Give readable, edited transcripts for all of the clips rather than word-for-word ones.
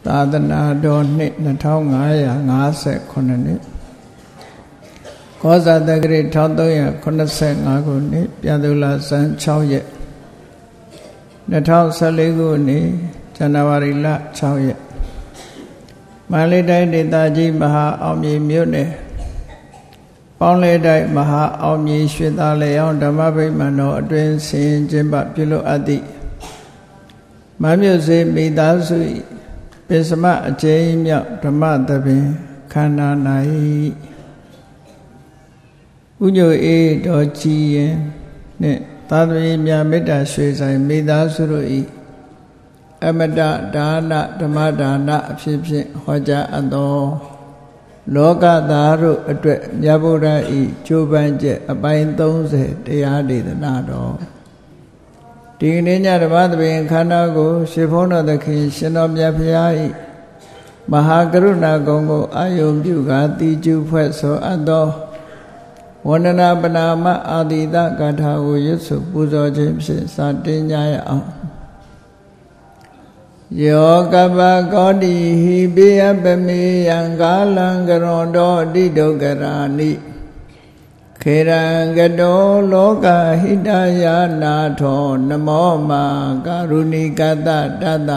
သာသနာတော်နှစ်2559နှစ်ကောဇာတက္ကရာ1385ခုနှစ်ပြန်သူလဆန်း6ရက်2014ခုနှစ်ဇန်နဝါရီလ6ရက်မန္တလေးတိုင်းဒေသကြီးမဟာအောင်မြေမြို့နယ်ပေါင်းလဲတိုင်းမဟာအောင်မြေရွှေသားလျောင်းဓမ္မဗိမာန်တော်အတွင်းဆင်ကျင်းပပြုလုပ်အပ်သည့်မမြို့စေမိသားစုပိစမအကျဉ်းမြောက်ဓမ္မသဘင်ခန္ဓာ၌ဥညွတ်အေးတော်ကြည်ရင်နှင့်သာသမီများမေတ္တာရွှေဆိုင်မိသားစုတို့၏အမတဒါနဓမ္မဒါနအဖြစ်ဖြင့်ဟောကြားအပ်သောလောကသားတို့အတွက်မြတ်ဗုဒ္ဓ၏ကြိုးပမ်းချက်အပိုင်း30တရားဒေသနာတော်ဒီနေ့ညဓမ္မသဘင်ခန္ဓာကိုရှင်ဘုန်းတော်သခင်ရှင်တော်မြတ်ဖရာ၏မဟာကရုဏာဂုဏ်ကိုအာယုံပြုကာတိကျူဖွဲ့ဆိုအပ်သောဝန္ဒနာပနာမအာတိတဂါထာကိုရွတ်ဆိုပူဇော်ခြင်းဖြင့်စတင်ကြရအောင်ယောကပကောတိဟိပိယပမေယံကာလံကရွန်တော်တိဒုက္ခရာနိခေရံကတောလောကဟိတယာနာထောနမောမာကာရုဏိကတတတ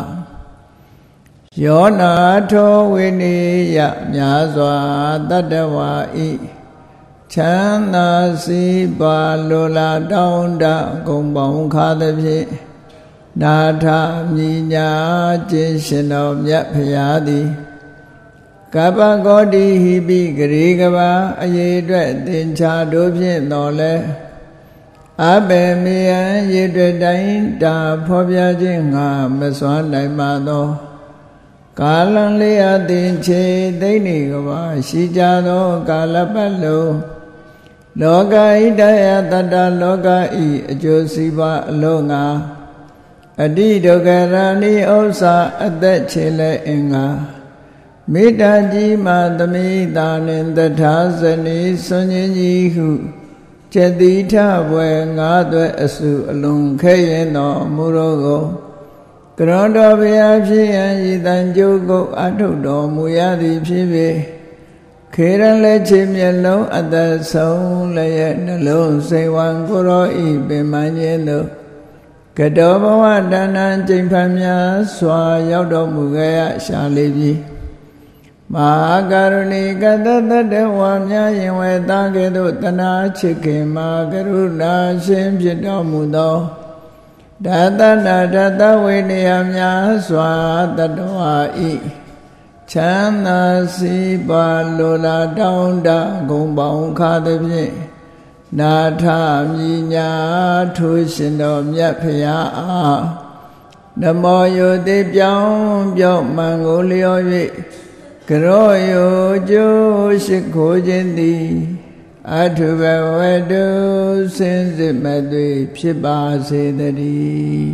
ယောနာထောဝိနိယမြာစွာတတ္တဝါဤချမ်းသာစီပါလိုလားတောင်းတဂုံပေါင်းခါသဖြင့်နာထမြညာခြင်းရှင်တော်မြတ်ဖရာသည်ကပ္ပကောတိဟိပိဂရေကဘာအရေအတွက်သင်္ချာတို့ဖြင့်တော်လဲအဘေမေယံရေအတွက်တိုင်းတာဖော်ပြခြင်းငါမစွမ်းနိုင်ပါသောကာလံလေးအသင်ချေသိနေကဘာရှိကြသောကာလပတ်လုံးလောကဣတယတတ္တလောကဤအကျိုးစီးပွားအလုံးငါအတိဒုက္ခရဏိဥစ္စာအသက်ချေလဲအင်္ဂါမေတ္တာကြီးမှသမိတာနှင့်တထာဇနီဆွန်ခြင်းကြီးဟုကျက်တိထဘွယ်ငါးသွဲအစုအလုံးခဲရင်တော်မူရောကိုကရွန်တော်ဘုရားဖြစ်ရန်ဤတန်ကြိုးကိုအထုတ်တော်မူရသည်ဖြစ်ပေခေရန်လက်ချေမျက်လုံးအသက်ဆုံးလည်းရဲ့နှလုံးစိတ်ဝံကိုရောဤပင်မခြင်းတို့ကတောဘဝတဏ္ဏကျိန်ဖန်များစွာရောက်တော်မူခဲ့ရရှာလေးပြီမဟာကရုဏီကတတတဝါများရင်ဝဲသားကဲ့သို့တနာချစ်ခင်မှာကရုဏာရှင်ဖြစ်တော်မူသောဒသနာဒသဝိနည်းများစွာတတဝါဤချမ်းသာစီပါလိုလားတောင်းတဂုံပေါင်းခါသဖြင့်နာထမြညာထိုးရှင်တော်မြတ်ဖရာအားနမောယုတိပြောင်းပြောမှန်ကိုလျော်၍ကရောယုကျိုးရှိခိုးခြင်းသည်အထုဘဝတုစင်စစ်မသွေဖြစ်ပါစေတည်း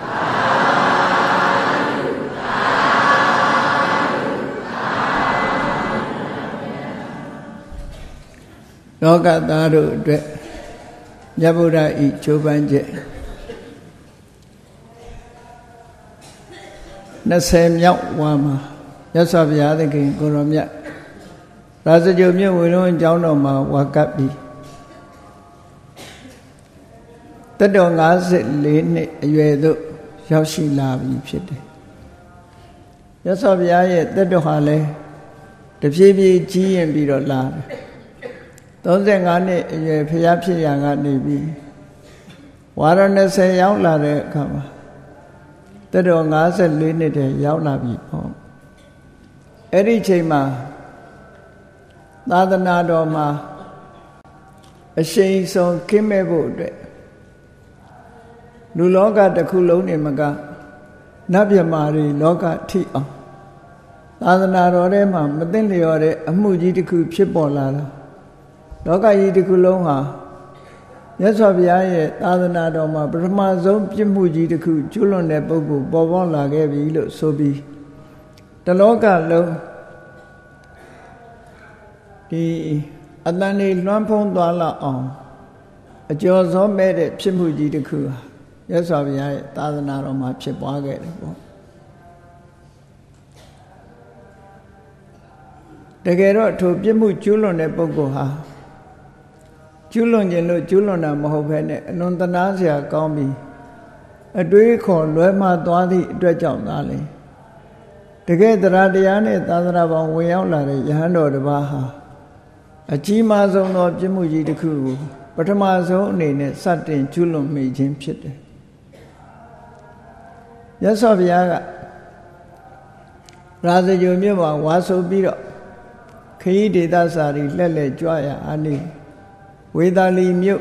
လောကသားတို့အတွက်မြတ်ဗုဒ္ဓဤကြိုးပမ်းချက်20မြောက်ဝါမှာမြတ်စွာဘုရားသခင်ကိုရောမြတ်ရာဇဂိုမြို့ဝေလုံးအကြောင်းတော်မှာဝါကပ်ပြီးတတ်တော်54နှစ်အရွယ်သို့ရောက်ရှိလာပြီဖြစ်တယ်မြတ်စွာဘုရားရဲ့တတ်တော်ဟာလည်းတဖြည်းဖြည်းကြီးရင်ပြီးတော့လာတယ်35နှစ်အရွယ်ဖျားဖြစ်ရာကနေပြီးဝါရ20ရောက်လာတဲ့အခါမှာတတော်54နှစ်တည်းရောက်လာပြီပေါ့အဲ့ဒီချိန်မှာသာသနာတော်မှာအရှိန်ဆုံးခင်းမဲ့ဖို့အတွက်လူလောကတစ်ခုလုံးနေမကနတ်မြမာတွေလောကထိအောင်သာသနာတော်ထဲမှာမသိလျော်တဲ့အမှုကြီးတစ်ခုဖြစ်ပေါ်လာတာလောကကြီးတစ်ခုလုံးဟာမြတ်စွာဘုရားရဲ့သာသနာတော်မှာပထမဆုံးပြစ်မှုကြီးတစ်ခုကျွလွန်တဲ့ပုဂ္ဂိုလ်ပေါ်ပေါက်လာခဲ့ပြီလို့ဆိုပြီးတလောကလုံးဒီအတန်လေးလွှမ်းဖုံးသွားလောက်အောင်အကျော်စောမဲ့တဲ့ဖြစ်မှုကြီးတစ်ခုဟာမြတ်စွာဘုရားရဲ့သာသနာတော်မှာဖြစ်ပွားခဲ့တယ်ပေါ့တကယ်တော့ထိုပြစ်မှုကျူးလွန်တဲ့ပုဂ္ဂိုလ်ဟာကျူးလွန်ခြင်းလို့ကျူးလွန်တာမဟုတ်ဘဲနဲ့အလွန်သနာစရာကောင်းပြီးအတွေးခေါ်လွဲမှားသွားသည့်အတွက်ကြောင့်သာလေတကယ်တရားတရားနဲ့သာသနာပေါင်းဝင်ရောက်လာတဲ့ယဟန်တော်တစ်ပါးဟာအကြီးမားဆုံးသောပြစ်မှုကြီးတစ်ခုကိုပထမဆုံးအနေနဲ့စတင်ကျူးလွန်မိခြင်းဖြစ်တယ်။မြတ်စွာဘုရားကရာဇဂိုမြို့မှာဝါဆိုပြီးတော့ခရီးဒေသစာရီလှည့်လည်ကြွရအားနေဝေသာလီမြို့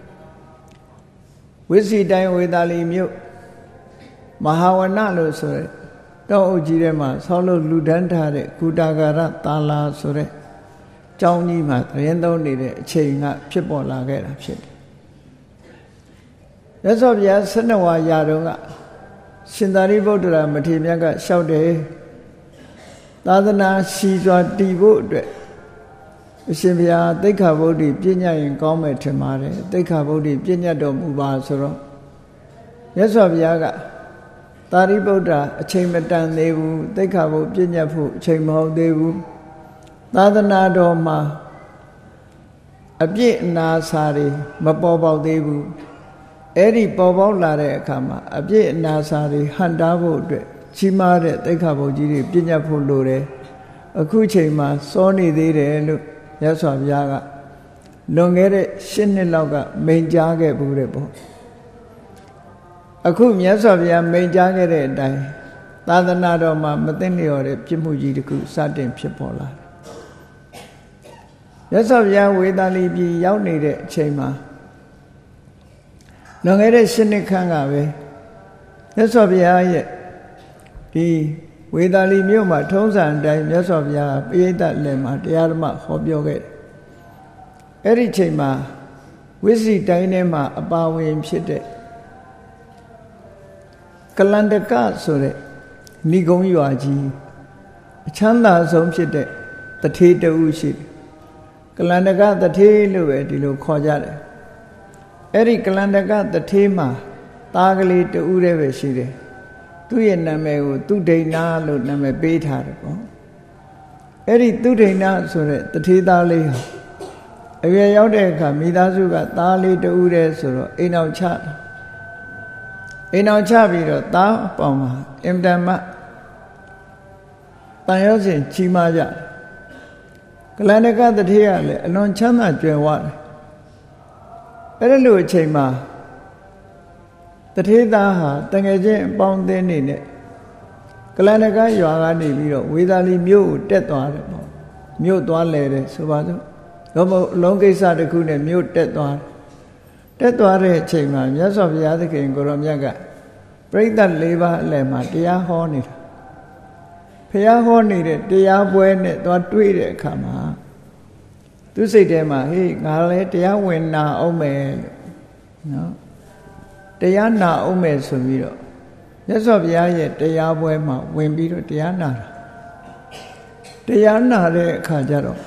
ဝိစီတိုင်းဝေသာလီမြို့မဟာဝနလို့ဆိုရဲတောအုပ်ကြီးထဲမှာဆောက်လုပ်လူဒန်းထားတဲ့ကုတာကာရတာလာဆိုတဲ့ကျောင်းကြီးမှာသတင်းသုံးနေတဲ့အချိန်ကဖြစ်ပေါ်လာခဲ့တာဖြစ်တယ်။မြတ်စွာဘုရား12ဝါရာတုန်းကရှင်သာရိပုတ္တရာမထေရမြတ်ကလျှောက်တယ်သာသနာရှိစွာတည်ဖို့အတွက်အရှင်ဘုရားသိက္ခာပုဒ်တိပြည့်ညတ်ရင်ကောင်းမယ်ထင်ပါတယ်သိက္ခာပုဒ်တိပြည့်ညတ်တော်မူပါဆိုတော့မြတ်စွာဘုရားကသာရိပုတ္တရာအချိန်မတန်သေးဘူးသိက္ခာပုဒ်ပြည့်ညတ်ဖို့အချိန်မဟုတ်သေးဘူးသာသနာတော်မှာအပြည့်အနာစာတွေမပေါ်ပေါက်သေးဘူးအဲ့ဒီပေါ်ပေါက်လာတဲ့အခါမှာအပြည့်အနာစာတွေဟန်တားဖို့အတွက်ကြီးမားတဲ့သိက္ခာပုဒ်ကြီးတွေပြည့်ညတ်ဖို့လိုတယ်အခုချိန်မှာစောနေသေးတယ်လို့မြတ်စွာဘုရားကလွန်ခဲ့တဲ့8 နှစ်လောက်ကမိန့်ကြားခဲ့ဘူးတဲ့ပေါ့အခုမြတ်စွာဘုရားမိန့်ကြားခဲ့တဲ့အတိုင်းသာသနာတော်မှာမသိလျော်တဲ့ပြစ်မှုကြီးတစ်ခုစတင်ဖြစ်ပေါ်လာတယ်မြတ်စွာဘုရားဝေသာလီပြည်ရောက်နေတဲ့အချိန်မှာလွန်ခဲ့တဲ့8 နှစ်ခန့်ကပဲမြတ်စွာဘုရားရဲ့ဒီဝေသာလီမြို့မှာထုံးစံအတိုင်းမြတ်စွာဘုရားပရိသတ်လည်းမှာတရားဓမ္မဟောပြောခဲ့တယ်အဲ့ဒီချိန်မှာဝိစီတိုင်းထဲမှာအပါဝင်ဖြစ်တဲ့ကလန္တကဆိုတဲ့ဏိဂုံးရွာကြီးအချမ်းသာဆုံးဖြစ်တဲ့တထေးတဦးရှိတယ်ကလန္တကတထေးလို့ပဲဒီလိုခေါ်ကြတယ်အဲ့ဒီကလန္တကတထေးမှာသားကလေးတဦးတည်းပဲရှိတယ်သူ့ရဲ့နာမည်ကိုသူဒိဏလို့နာမည်ပေးထားတယ်ပေါ့အဲ့ဒီသူဒိဏဆိုတဲ့တထေးသားလေးဟာအရွယ်ရောက်တဲ့အခါမိသားစုကသားလေးတဦးတည်းဆိုတော့အိမ်အောင်ချပြီးတော့သားအပေါင်းမှာအင်တန်မှတန်ရောစဉ်ကြီးမားကြတယ်ကလန္တကတထေးကလည်းအလွန်ချမ်းသာကြွယ်ဝတယ်အဲ့ဒီလိုအချိန်မှာတထေးသားဟာတငယ်ချင်းအပေါင်းအသင်းနေနဲ့ကလန္တကရွာကနေပြီးတော့ဝေသာလီမြို့ကိုတက်သွားတယ်ပေါ့မြို့သွားလဲတယ်ဆိုပါစို့တော့အလုံးကိစ္စတစ်ခုနဲ့မြို့တက်သွားတဲ့အချိန်မှာမြတ်စွာဘုရားသခင်ကိုရောမြတ်ကပရိသတ်၄ပါးအလယ်မှာတရားဟောနေတာဘုရားဟောနေတဲ့တရားပွဲနဲ့သွားတွေ့တဲ့အခါမှာသူစိတ်ထဲမှာဟေးငါလည်းတရားဝင်နာအောင်မယ်လို့နော်တရားနာအောင်မယ်ဆိုပြီးတော့မြတ်စွာဘုရားရဲ့တရားပွဲမှာဝင်ပြီးတော့တရားနာတာတရားနာတဲ့အခါကျတော့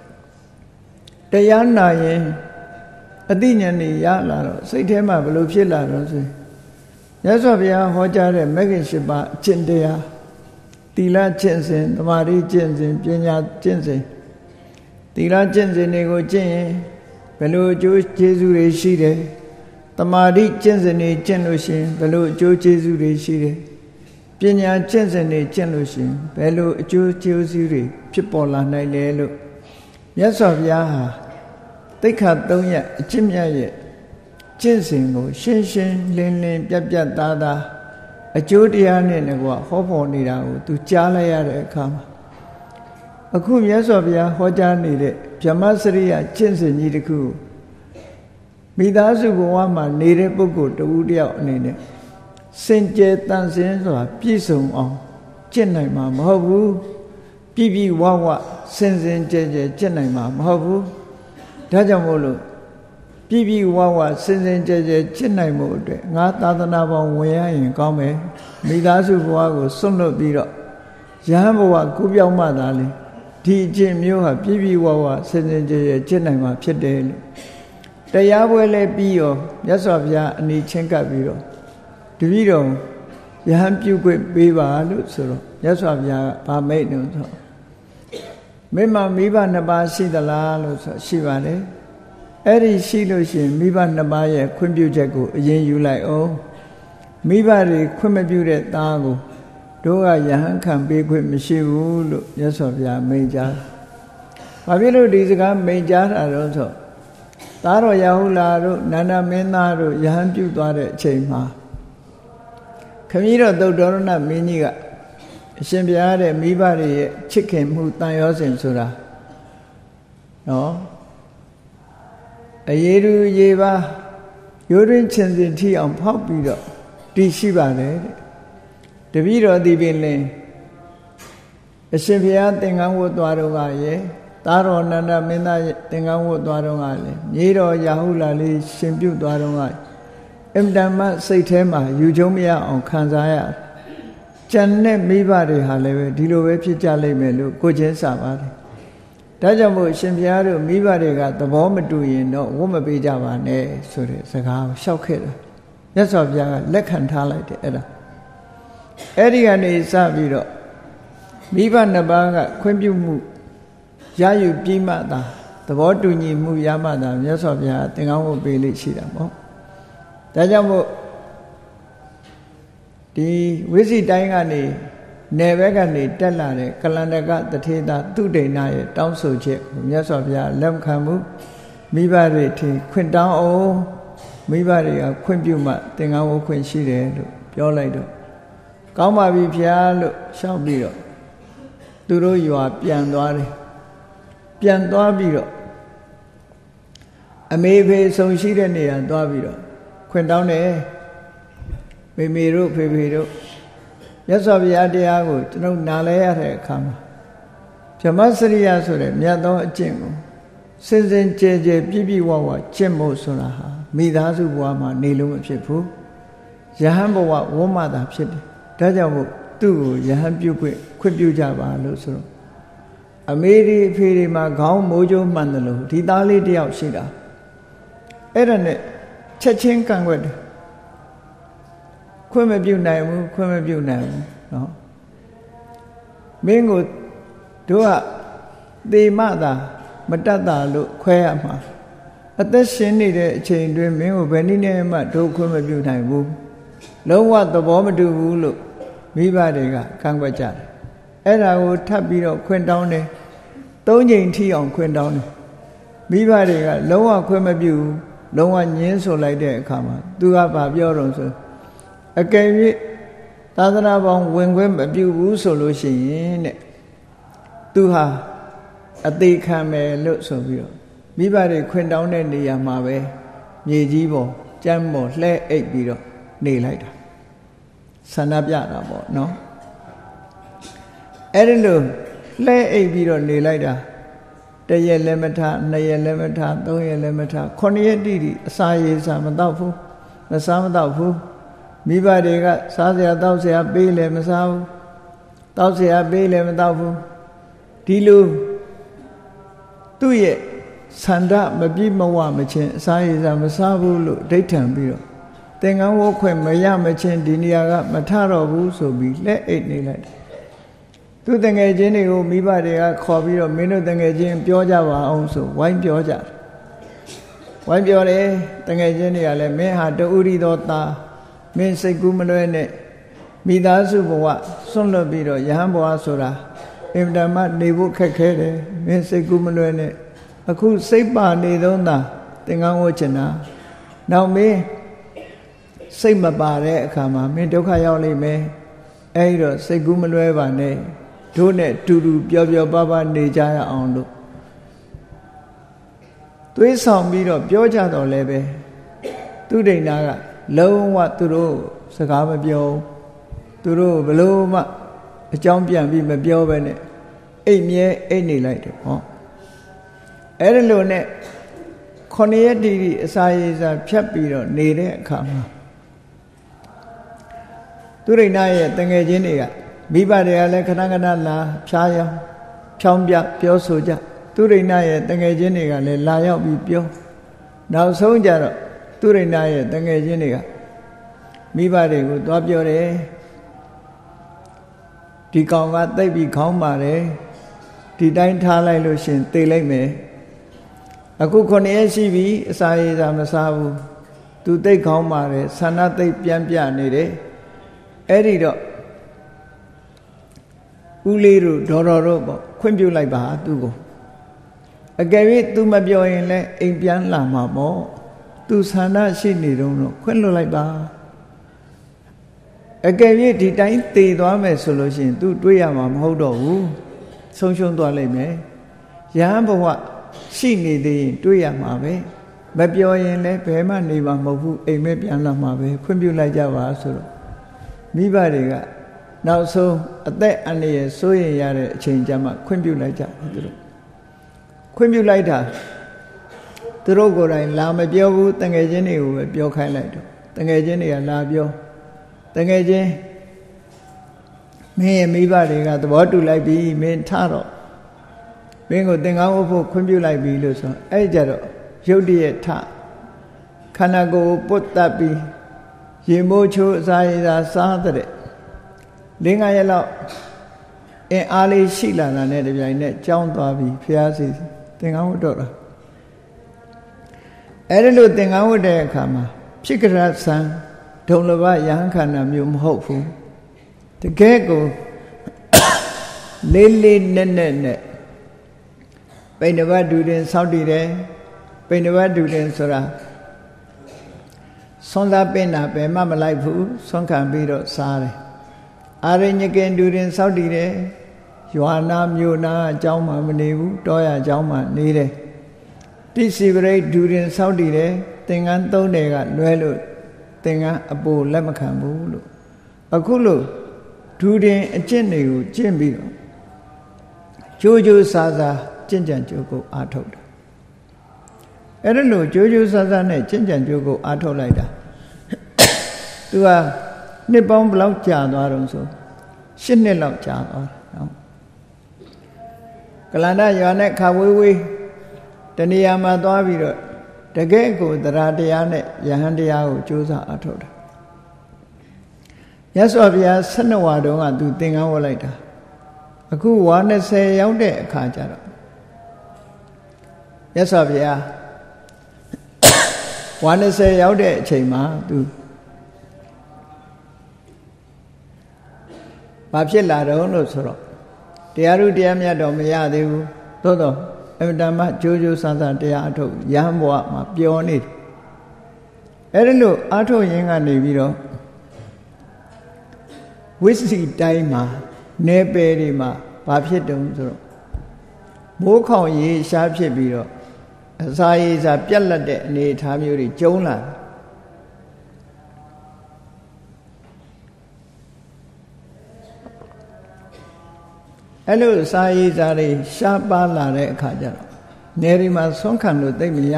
တရားနာရင်အသိဉာဏ်တွေရလာတော့စိတ်ထဲမှာဘယ်လိုဖြစ်လာတော့ဆိုမြတ်စွာဘုရားဟောကြားတဲ့မဂ္ဂင်၈ပါးအကျင့်တရားသီလကျင့်စဉ်သမာဓိကျင့်စဉ်ပညာကျင့်စဉ်သီလကျင့်စဉ်တွေကိုကျင့်ရင်ဘယ်လိုအကျိုးကျေးဇူးတွေရှိတယ်သမာဓိကျင့်စဉ်တွေကျင့်လို့ရှိရင်ဘယ်လိုအကျိုးကျေးဇူးတွေရှိတယ်ပညာကျင့်စဉ်တွေကျင့်လို့ရှိရင်ဘယ်လိုအကျိုးကျေးဇူးတွေဖြစ်ပေါ်လာနိုင်လဲလို့မြတ်စွာဘုရားဟာသိက္ခာ၃ရပ်အကျင့်မြတ်ရဲ့ကျင့်စဉ်ကိုရှင်းရှင်းလင်းလင်းပြတ်ပြတ်သားသားအကျိုးတရားနဲ့တကွဟောဖို့နေတာကိုသူကြားလိုက်ရတဲ့အခါမှာအခုမြတ်စွာဘုရားဟောကြားနေတဲ့ဗြဟ္မစရိယကျင့်စဉ်ကြီးတစ်ခုမိသားစုဘဝမှာနေတဲ့ပုဂ္ဂိုလ်တဦးတယောက်အနေနဲ့စင်ကြယ်တန်ဆင်းစွာပြည့်စုံအောင်ကျင့်နိုင်မှာမဟုတ်ဘူးပြည့်ပြည့်ဝဝစင်စင်ကြယ်ကြယ်ကျင့်နိုင်မှာမဟုတ်ဘူးဒါကြောင့်မို့လို့ပြည့်ပြည့်ဝဝစင်စင်ကြယ်ကြယ်ကျင့်နိုင်မှုအတွက်ငါသာသနာပေါင်းဝင်ရရင်ကောင်းမယ်မိသားစုဘဝကိုစွန့်လွတ်ပြီးတော့ယဟန်ဘဝကူးပြောင်းမှသာလေဒီအကျင့်မျိုးဟာပြည့်ပြည့်ဝဝစင်စင်ကြယ်ကြယ်ကျင့်နိုင်မှာဖြစ်တယ်လို့တရားပွဲလဲပြီးရောမြတ်စွာဘုရားအနီးချင်းကပ်ပြီးတော့တပည့်တော်ယဟန်ပြုခွင့်ပေးပါလို့ဆိုတော့မြတ်စွာဘုရားကဗာမိတ်လို့ဆိုမင်းမမိဘနှစ်ပါးရှိသလားလို့ဆိုရှိပါတယ်အဲ့ဒီရှိလို့ရှိရင်မိဘနှစ်ပါးရဲ့ခွင့်ပြုချက်ကိုအရင်ယူလိုက်အောင်မိဘတွေခွင့်မပြုတဲ့သားကိုတို့ကယဟန်ခံပေးခွင့်မရှိဘူးလို့မြတ်စွာဘုရားမိန့်ကြားဘာဖြစ်လို့ဒီစကားမိန့်ကြားတာတော့ဆိုသားတော်ရာဟုလာတို့နန္ဒမင်းသားတို့ယဟန်ပြုသွားတဲ့အချိန်မှာခမည်းတော်သုတ္တရဏမင်းကြီးကအရှင်ဘုရားတဲ့မိဘတွေရဲ့ချစ်ခင်မှုတန်ရောစဉ်ဆိုတာနော်အရေးတူရေပါရိုးတွင်ချင်စဉ်ထိအောင်ဖောက်ပြီးတော့တည်ရှိပါတယ်တဲ့တပည့်တော်ဒီပင်လင်အရှင်ဘုရားသင်္ကန်းဝတ်သွားတော့ကရဲ့သားတော်နန္ဒမင်းသားသင်္ကန်းဝတ်သွားတော့ကလည်းမြေတော်ရာဟုလာလေးရှင်ပြုတ်သွားတော့ကအင်တန်မှစိတ်ထဲမှာယူချုံမရအောင်ခံစားရကျန်တဲ့မိဘတွေဟာလည်းပဲဒီလိုပဲဖြစ်ကြလိမ့်မယ်လို့ကိုချင်းစာပါတယ်ဒါကြောင့်မို့အရှင်ဘုရားတို့မိဘတွေကသဘောမတူရင်တော့ဝတ်မပေးကြပါနဲ့ဆိုတဲ့စကားကိုလျှောက်ခဲ့တာမြတ်စွာဘုရားကလက်ခံထားလိုက်တယ်အဲ့ဒီကနေစပြီးတော့မိဘနှစ်ပါးကခွင့်ပြုမှုရယူပြီးမှသာသဘောတူညီမှုရမှသာမြတ်စွာဘုရားသင်္ကန်းဝတ်ပေးလိမ့်ရှိတာပေါ့ဒါကြောင့်မို့ဒီဝိဇိတိုင်းကနေနယ်ဘက်ကနေတက်လာတဲ့ကလန္တကတထေသာသူဒိဏရဲ့တောင်းဆိုချက်ကိုမြတ်စွာဘုရားလက်ခံမှုမိဘတွေထင်ခွင့်တောင်းအောင်မိဘတွေကခွင့်ပြုမှသင်္ကန်းဝတ်ခွင့်ရှိတယ်လို့ပြောလိုက်တော့ကောင်းပါပြီဖျားလို့ရှောက်ပြီးတော့သူတို့ရွာပြန်သွားတယ်ပြန်သွားပြီးတော့အမေဖေဆုံရှိတဲ့နေရာသွားပြီးတော့ခွင့်တောင်းတယ်မေမေတို့ဖေဖေတို့မြတ်စွာဘုရားတရားကိုကျွန်တော်နားလဲရတဲ့အခါမှာဗြဟ္မစရိယဆိုတဲ့မြတ်သောအကျင့်ကိုစင်စင်ကြဲကြဲပြည့်ပြည့်ဝဝကျင့်ဖို့ဆိုတာဟာမိသားစုဘဝမှာနေလို့မဖြစ်ဘူးယဟန်ဘဝဝမတာဖြစ်တယ်ဒါကြောင့်မို့သူ့ကိုယဟန်ပြုခွင့်ပြုကြပါလို့ဆိုတော့အမေဒီအဖေဒီမှာခေါင်းမိုးကြိုးမှန်တယ်လို့ဒီသားလေးတယောက်ရှိတာအဲ့ဒါနဲ့ချက်ချင်းကန့်ကွက်တယ်ခွင့်မပြုနိုင်ဘူးခွင့်မပြုနိုင်ဘူးနော်မင်းကိုတို့ကသေမသာမတတ်တာလို့ခွဲရမှာအသက်ရှင်နေတဲ့အချိန်တွင်မင်းကိုဘယ်နည်းနဲ့မှတို့ခွင့်မပြုနိုင်ဘူးလုံးဝသဘောမတူဘူးလို့မိဘတွေကကန့်ကွက်ကြတယ်အဲ့ဒါကိုထပ်ပြီးတော့ခွင့်တောင်းတယ်၃ချိန်ထိအောင်ခွင့်တောင်းတယ်မိဘတွေကလုံးဝခွင့်မပြုဘူးလုံးဝညင်းဆိုလိုက်တဲ့အခါမှာသူကဘာပြောတော့ဆိုအကယ်၍သာသနာပေါင်းဝင်ခွင့်မပြုဘူးဆိုလို့ရှိရင်တဲ့သူဟာအသေးခံမယ်လို့ဆိုပြီးတော့မိဘတွေခွင့်တောင်းတဲ့နေရာမှာပဲမြေကြီးပေါ်ကျမ်းပေါ်လှဲအိပ်ပြီးတော့နေလိုက်တာဆန္ဒပြတာပေါ့နော်အဲ့ဒီလိုလှဲအိပ်ပြီးတော့နေလိုက်တာ1ရက်လည်းမထား2ရက်လည်းမထား3ရက်လည်းမထား9ရက်တိတိအစာရေစာမတော့ဘူးမစားမတော့ဘူးမိဘတွေကစားစရာတောက်စရာပေးလည်းမစားဘူးတောက်စရာပေးလည်းမတောက်ဘူးဒီလိုသူ့ရဲ့ဆန္ဒမပြည့်မဝမချင်းအစာရေစာမစားဘူးလို့ဒိဋ္ဌံပြီးတော့သင်္ကန်းဝတ်ခွင့်မရမချင်းဒီနေရာကမထတော့ဘူးဆိုပြီးလက်အိတ်နေလိုက်သူတငယ်ချင်းတွေကိုမိဘတွေကခေါ်ပြီးတော့မင်းတို့တငယ်ချင်းပြောကြပါအောင်ဆိုဝိုင်းပြောကြတယ်ဝိုင်းပြောတယ်တငယ်ချင်းတွေကလည်းမင်းဟာတူရီတော်သားမင်းစိတ်ကူးမလွဲနဲ့မိသားစုဘဝဆွန့်လွတ်ပြီးတော့ယဟန်ဘဝဆိုတာအင်တမနေဖို့ခက်ခဲတယ်မင်းစိတ်ကူးမလွဲနဲ့အခုစိတ်ပါနေတော့သာသင်္ကန်းဝတ်ချင်တာနောက်မင်းစိတ်မပါတဲ့အခါမှာမင်းဒုက္ခရောက်လိမ့်မယ်အဲဒီတော့စိတ်ကူးမလွဲပါနဲ့တို့နဲ့တူတူပျော်ပျော်ပါးပါးနေကြရအောင်လို့သွေးဆောင်ပြီးတော့ပြောကြတော့လည်းပဲသူဒိဏကလုံးဝသူတို့စကားမပြောသူတို့ဘလို့မှအကြောင်းပြန်ပြီးမပြောပဲနဲ့အိတ်မြဲအိတ်နေလိုက်တယ်ဟောအဲ့ဒီလိုနဲ့9ရက်တိတိအစာရေစာဖြတ်ပြီးတော့နေတဲ့အခါမှာသူရိဏရဲ့တငယ်ချင်းတွေကမိဘတွေကလည်းခဏခဏလာဖြားရောဖြောင်းပြပြောဆိုကြသူရိဏရဲ့တငယ်ချင်းတွေကလည်းလာရောက်ပြီးပြောနောက်ဆုံးကြတော့သူရိဏရဲ့တငယ်ချင်းတွေကမိဘတွေကိုသွားပြောတယ်ဒီကောင်ကသိပ်ပြီးခေါင်းပါတယ်ဒဒီတိုင်းထားလိုက်လို့ရှင်သေလိုက်မယ်အခု9ရက်ရှိပြီအစာရည်စာမစားဘူးသူသိခေါင်းပါတယ်ဆန္ဒသိပြန်ပြနေတယ်အဲ့ဒီတော့ဦးလေးတို့ဒေါ်တော်တို့ပေါ့ခွင့်ပြုလိုက်ပါသူကိုအကယ်၍သူမပြောရင်လည်းအိမ်ပြန်လာမှာပေါ့သူဆန္ဒရှိနေတော့ခွင့်လွှတ်လိုက်ပါအကယ်၍ဒီတိုင်းသေသွားမယ်ဆိုလို့ရှိရင်သူတွေးရမှာမဟုတ်တော့ဘူးဆုံးရှုံးသွားလိမ့်မယ်ယဟန်ဘဝရှိနေသေးရင်တွေးရမှာပဲမပြောရင်လည်းဘယ်မှနေမှာမဟုတ်ဘူးအိမ်မဲပြန်လာမှာပဲခွင့်ပြုလိုက်ကြပါဆိုတော့မိဘတွေကနောက်ဆုံးအသက်အန္တရာယ်စိုးရင်ရတဲ့အချိန်ကျမှခွင့်ပြုလိုက်ကြတယ်သူတို့ခွင့်ပြုလိုက်တာသူတို့ကိုယ်တိုင်လာမပြောဘူးတငယ်ချင်းတွေကိုပဲပြောခိုင်းလိုက်တော့တငယ်ချင်းတွေကလာပြောတငယ်ချင်းမင်းရဲ့မိဘတွေကသဘောတူလိုက်ပြီမင်းထတော့မင်းကိုသင်္ကန်းဝတ်ဖို့ခွင့်ပြုလိုက်ပြီလို့ဆိုအဲ့ကြတော့ရုတ်တရက်ထခန္ဓာကိုယ်ပုတ်တက်ပြီးရေမိုးချိုးအစာရည်သာစားတဲ့5 ရက်လောက်အင်းအားလေးရှိလာတာနဲ့တပြိုင်နက်ကြောင်းသွားပြီးဖျားစီသင်္ကန်းဝတ်တော့တာအဲ့ဒီလိုသင်္ကန်းဝတ်တဲ့အခါမှာဖြစ်ကရဆံဒုံလဘယဟန်ခန္ဓာမျိုးမဟုတ်ဘူးတကယ်ကိုလေးလေးနက်နက်နဲ့ပိဏဘဒူရင်စောက်တည်တယ်ပိဏဘဒူရင်ဆိုတာဆွမ်းသားပင်တာဘယ်မှမလိုက်ဘူးဆွမ်းခံပြီးတော့စားတယ်အာရညကင်ဒူရင်စောက်တည်တယ်ရွာနာမြို့နာအကြောင်းမှမနေဘူးတောရအကြောင်းမှနေတယ်တိစီပရိတ်ဒူရင်စောက်တည်တယ်သင်္ကန်း3တယ်ကလွဲလို့သင်္ကန်းအပိုလက်မခံဘူးလို့အခုလို့ဒူရင်အကျင့်တွေကိုကျင့်ပြီးတော့ကြိုးကြိုးစားစားကျင့်ကြံကြိုးကိုအားထုတ်တယ်အဲ့ဒါလို့ကြိုးကြိုးစားစားနဲ့ကျင့်ကြံကြိုးကိုအားထုတ်လိုက်တာသူကနှစ်ပေါင်းဘယ်လောက်ကြာသွားတော့ဆို7 နှစ်လောက်ကြာသွားတယ်နော်ကလန္တရွာနဲ့ခါဝေးဝေးတဏှာမှာသွားပြီးတော့တကယ်ကိုတရားတရားနဲ့ယဟန်တရားကိုကြိုးစားအားထုတ်တာမြတ်စွာဘုရား12 ဝါတုန်းကသူသင်္ကန်းဝတ်လိုက်တာအခုဝါ20ရောက်တဲ့အခါကျတော့မြတ်စွာဘုရားဝါ20ရောက်တဲ့အချိန်မှာသူဘာဖြစ်လာတော့လို့ဆိုတော့တရားဥတရားမြတ်တော့မရသေးဘူးသို့တော့အမှန်တမ်းကြိုးကြိုးဆန်းဆန်းတရားအထုတ်ရဟန်းဘဝမှာပျော်နေတယ်အဲ့ဒီလိုအထုတ်ရင်းကနေပြီးတော့ဝိစီတိုင်းမှာနေပယ်တွေမှာဘာဖြစ်တုံးဆိုတော့မိုးခေါင်ရေရှားဖြစ်ပြီးတော့အစာရေစာပြက်လက်တဲ့အနေအထားမျိုးတွေကျုံလာအဲ့လိုစာရေးစာတွေရှားပါလာတဲ့အခါကျတော့နေဒီမှာဆွမ်းခံလို့သိမရ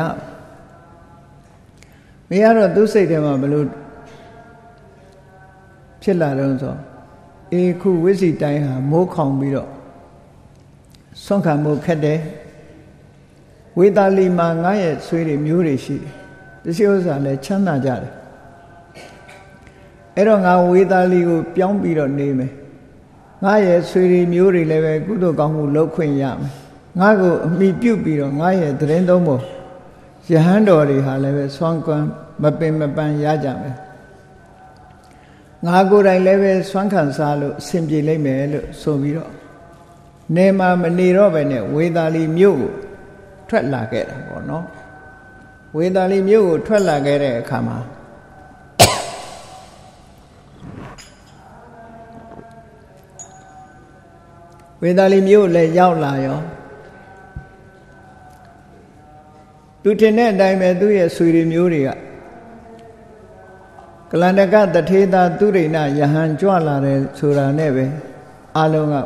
မရတော့သူ့စိတ်ထဲမှာဘလို့ဖြစ်လာတော့ဆိုအေးခုဝိစီတိုင်းဟာမိုးခေါင်ပြီးတော့ဆွမ်းခံမှုခက်တယ်ဝေသာလီမှာငါရဲ့ဆွေတွေမျိုးတွေရှိတယ်တချို့ဥစ္စာလည်းချမ်းသာကြတယ်အဲ့တော့ငါဝေသာလီကိုပြောင်းပြီးတော့နေမယ်ငါရဲ့ဆွေတွေမျိုးတွေလည်းပဲကုသိုလ်ကောင်းမှုလုပ်ခွင့်ရမယ်ငါကိုအမိပြုတ်ပြီးတော့ငါရဲ့သတင်းသုံးဖို့ယဟန်တော်တွေဟာလည်းပဲဆွမ်းကွမ်းမပင်မပန်းရကြမယ်ငါကိုယ်တိုင်လည်းပဲဆွမ်းခံစားလို့အဆင်ပြေလိမ့်မယ်လို့ဆိုပြီးတော့နေမှာမနေတော့ပဲနဲ့ဝေသာလီမြို့ကိုထွက်လာခဲ့တာပေါ့နော်ဝေသာလီမြို့ကိုထွက်လာခဲ့တဲ့အခါမှာဝေသာလီမြို့လည်းရောက်လာရောသူထင်တဲ့အတိုင်းပဲသူ့ရဲ့ဆွေတွေမျိုးတွေကကလန္တကတထေသာသူရိဏယဟန်ကြွလာတယ်ဆိုတာနဲ့ပဲအလုံးက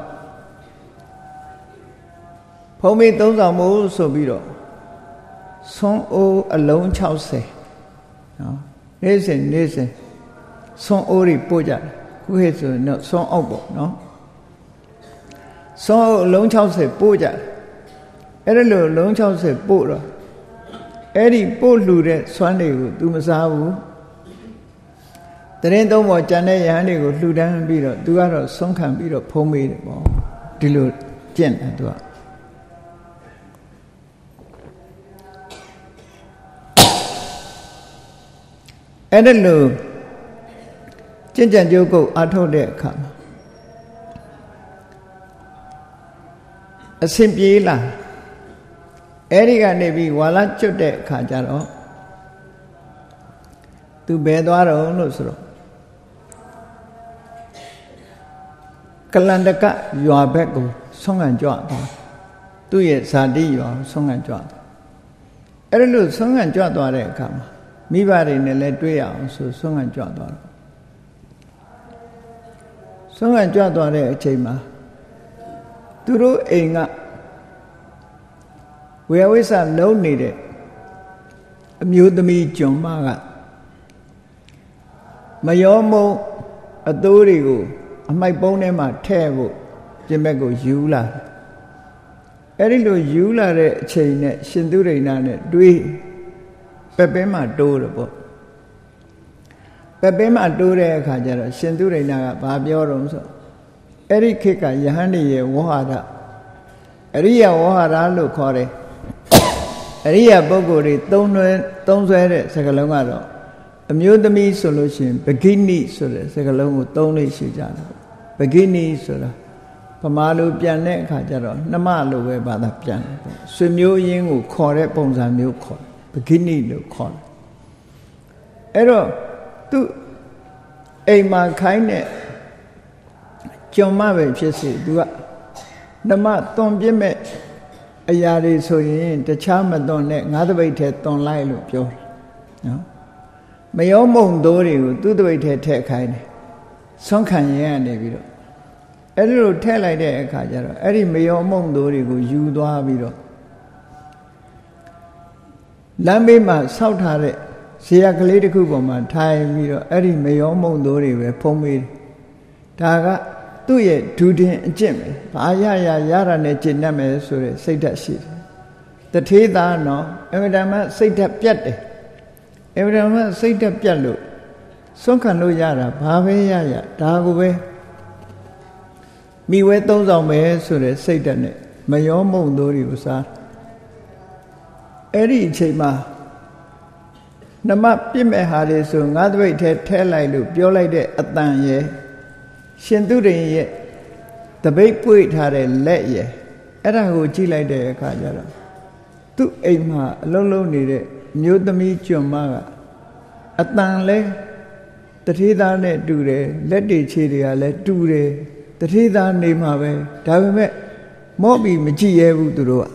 ဖုံးမေသုံးဆောင်မို့ဆိုပြီးတော့ဆွမ်းအိုးအလုံး60နော်နေ့စဉ်ဆွမ်းအိုးတွေပို့ကြတယ်ခုဟဲ့ဆိုရင်တော့ဆွမ်းအောက်ပေါ့နော်ဆွမ်းအိုးအလုံး60ပို့ကြတယ်အဲ့ဒါလို့အလုံး60ပို့တော့အဲ့ဒီပို့လှူတဲ့ဆွမ်းတွေကို तू မစားဘူးတရင်သုံးပေါ်ကြံတဲ့ယဟန်တွေကိုလှူဒန်းပြီးတော့ तू ကတော့ဆွမ်းခံပြီးတော့ဖုံးမေးတယ်ပေါ့ဒီလိုကျင့်တယ် तू ကအဲ့ဒါလို့ကျင့်ကြံကြိုးကုတ်အားထုတ်တဲ့အခါမှာအဆင်ပြေလာအဲ့ဒီကနေပြီးဝါလာကျွတ်တဲ့အခါကျတော့သူဘယ်သွားတော့လို့ဆိုတော့ကလန္တကရွာဘက်ကိုဆုံးခံကြွသွားသူ့ရဲ့ဇာတိရွာဆုံးခံကြွသွားအဲ့ဒါလို့ဆုံးခံကြွသွားတဲ့အခါမှာမိဘတွေနဲ့လည်းတွေ့ရအောင်ဆိုဆုံးခံကြွသွားတော့ဆုံးခံကြွသွားတဲ့အချိန်မှာသူတို့အိမ်ကဝေယဝိဆလုံးနေတဲ့အမျိုးသမီးကျွန်မကမယောမုံအသိုးတွေကိုအမိုက်ပုံးထဲမှာထည့်ဖို့ပြင်ဘက်ကိုယူလာအဲ့ဒီလိုယူလာတဲ့အချိန်နဲ့ရှင်သူရိဏနဲ့တွေးပက်ပင်းမှာတိုးတယ်ပေါ့ပက်ပင်းမှာတိုးတဲ့အခါကျတော့ရှင်သူရိဏကဘာပြောတော့ဆိုအဲ့ဒီခေတ်ကယဟန်ရဲ့ဝဟရအရိယဝဟရလို့ခေါ်တယ်အရိယပုဂ္ဂိုလ်တွေသုံးဆွဲတဲ့စကားလုံးကတော့အမျိုးသမီးဆိုလို့ရှိရင်ဘဂိနိဆိုတဲ့စကားလုံးကိုသုံးလို့ရှိကြတယ်ဘဂိနိဆိုတာဗမာလိုပြန်တဲ့အခါကျတော့နှမလိုပဲဘာသာပြန်တယ်ပေါ့ဆွေမျိုးရင်းကိုခေါ်တဲ့ပုံစံမျိုးခေါ်ဘဂိနိလို့ခေါ်တယ်အဲ့တော့သူအိမ်မှာခိုင်းတဲ့ကြုံမပဲဖြစ်စေသူကနှမသွန်ပြစ်မဲ့အရာတွေဆိုရင်တခြားမသွန်နဲ့ငါးတပိတ်ထဲသွန်လိုက်လို့ပြောတယ်နော်မယောမုံသိုးတွေကိုသူ့တပိတ်ထဲထည့်ခိုင်းတယ်ဆုံးခံရင်ကနေပြီးတော့အဲ့ဒီလိုထည့်လိုက်တဲ့အခါကျတော့အဲ့ဒီမယောမုံသိုးတွေကိုယူသွားပြီးတော့လမ်းဘေးမှာဆောက်ထားတဲ့ဇေယျကလေးတစ်ခုပေါ်မှာထိုင်ပြီးတော့အဲ့ဒီမယောမုံသိုးတွေပဲဖုံးပေးတယ်ဒါကသူ့ရဲ့ဒူတင်အကျင့်ပဲဘာရတာနဲ့ကျင့်တတ်မယ်ဆိုတဲ့စိတ်ဓာတ်ရှိတယ်တထေးသားနော်အမြဲတမ်းစိတ်ဓာတ်ပြတ်တယ်အမြဲတမ်းစိတ်ဓာတ်ပြတ်လို့ဆုံးခံလို့ရတာဘာပဲရဒါကိုပဲမိဝဲသုံးဆောင်မယ်ဆိုတဲ့စိတ်ဓာတ်နဲ့မယောမုံသိုးတွေကိုစားအဲ့ဒီအချိန်မှာနမပြစ်မဲ့ဟာတွေဆိုငါးတပိတ်ထဲလိုက်လို့ပြောလိုက်တဲ့အတန်ရဲ့ရှင်သူရိန်ရဲ့တပိတ်ပွေထားတဲ့လက်ရဲ့အဲ့ဒါကိုကြည့်လိုက်တဲ့အခါကျတော့သူ့အိမ်မှာအလုံးလုံးနေတဲ့မျိုးသမီးကျွန်မကအတန်လဲတထေးသားနဲ့တူတယ်လက်တွေခြေတွေကလည်းတူတယ်တထေးသားနေမှာပဲဒါပေမဲ့မော့ပြီးမကြည့်ရဘူးသူတို့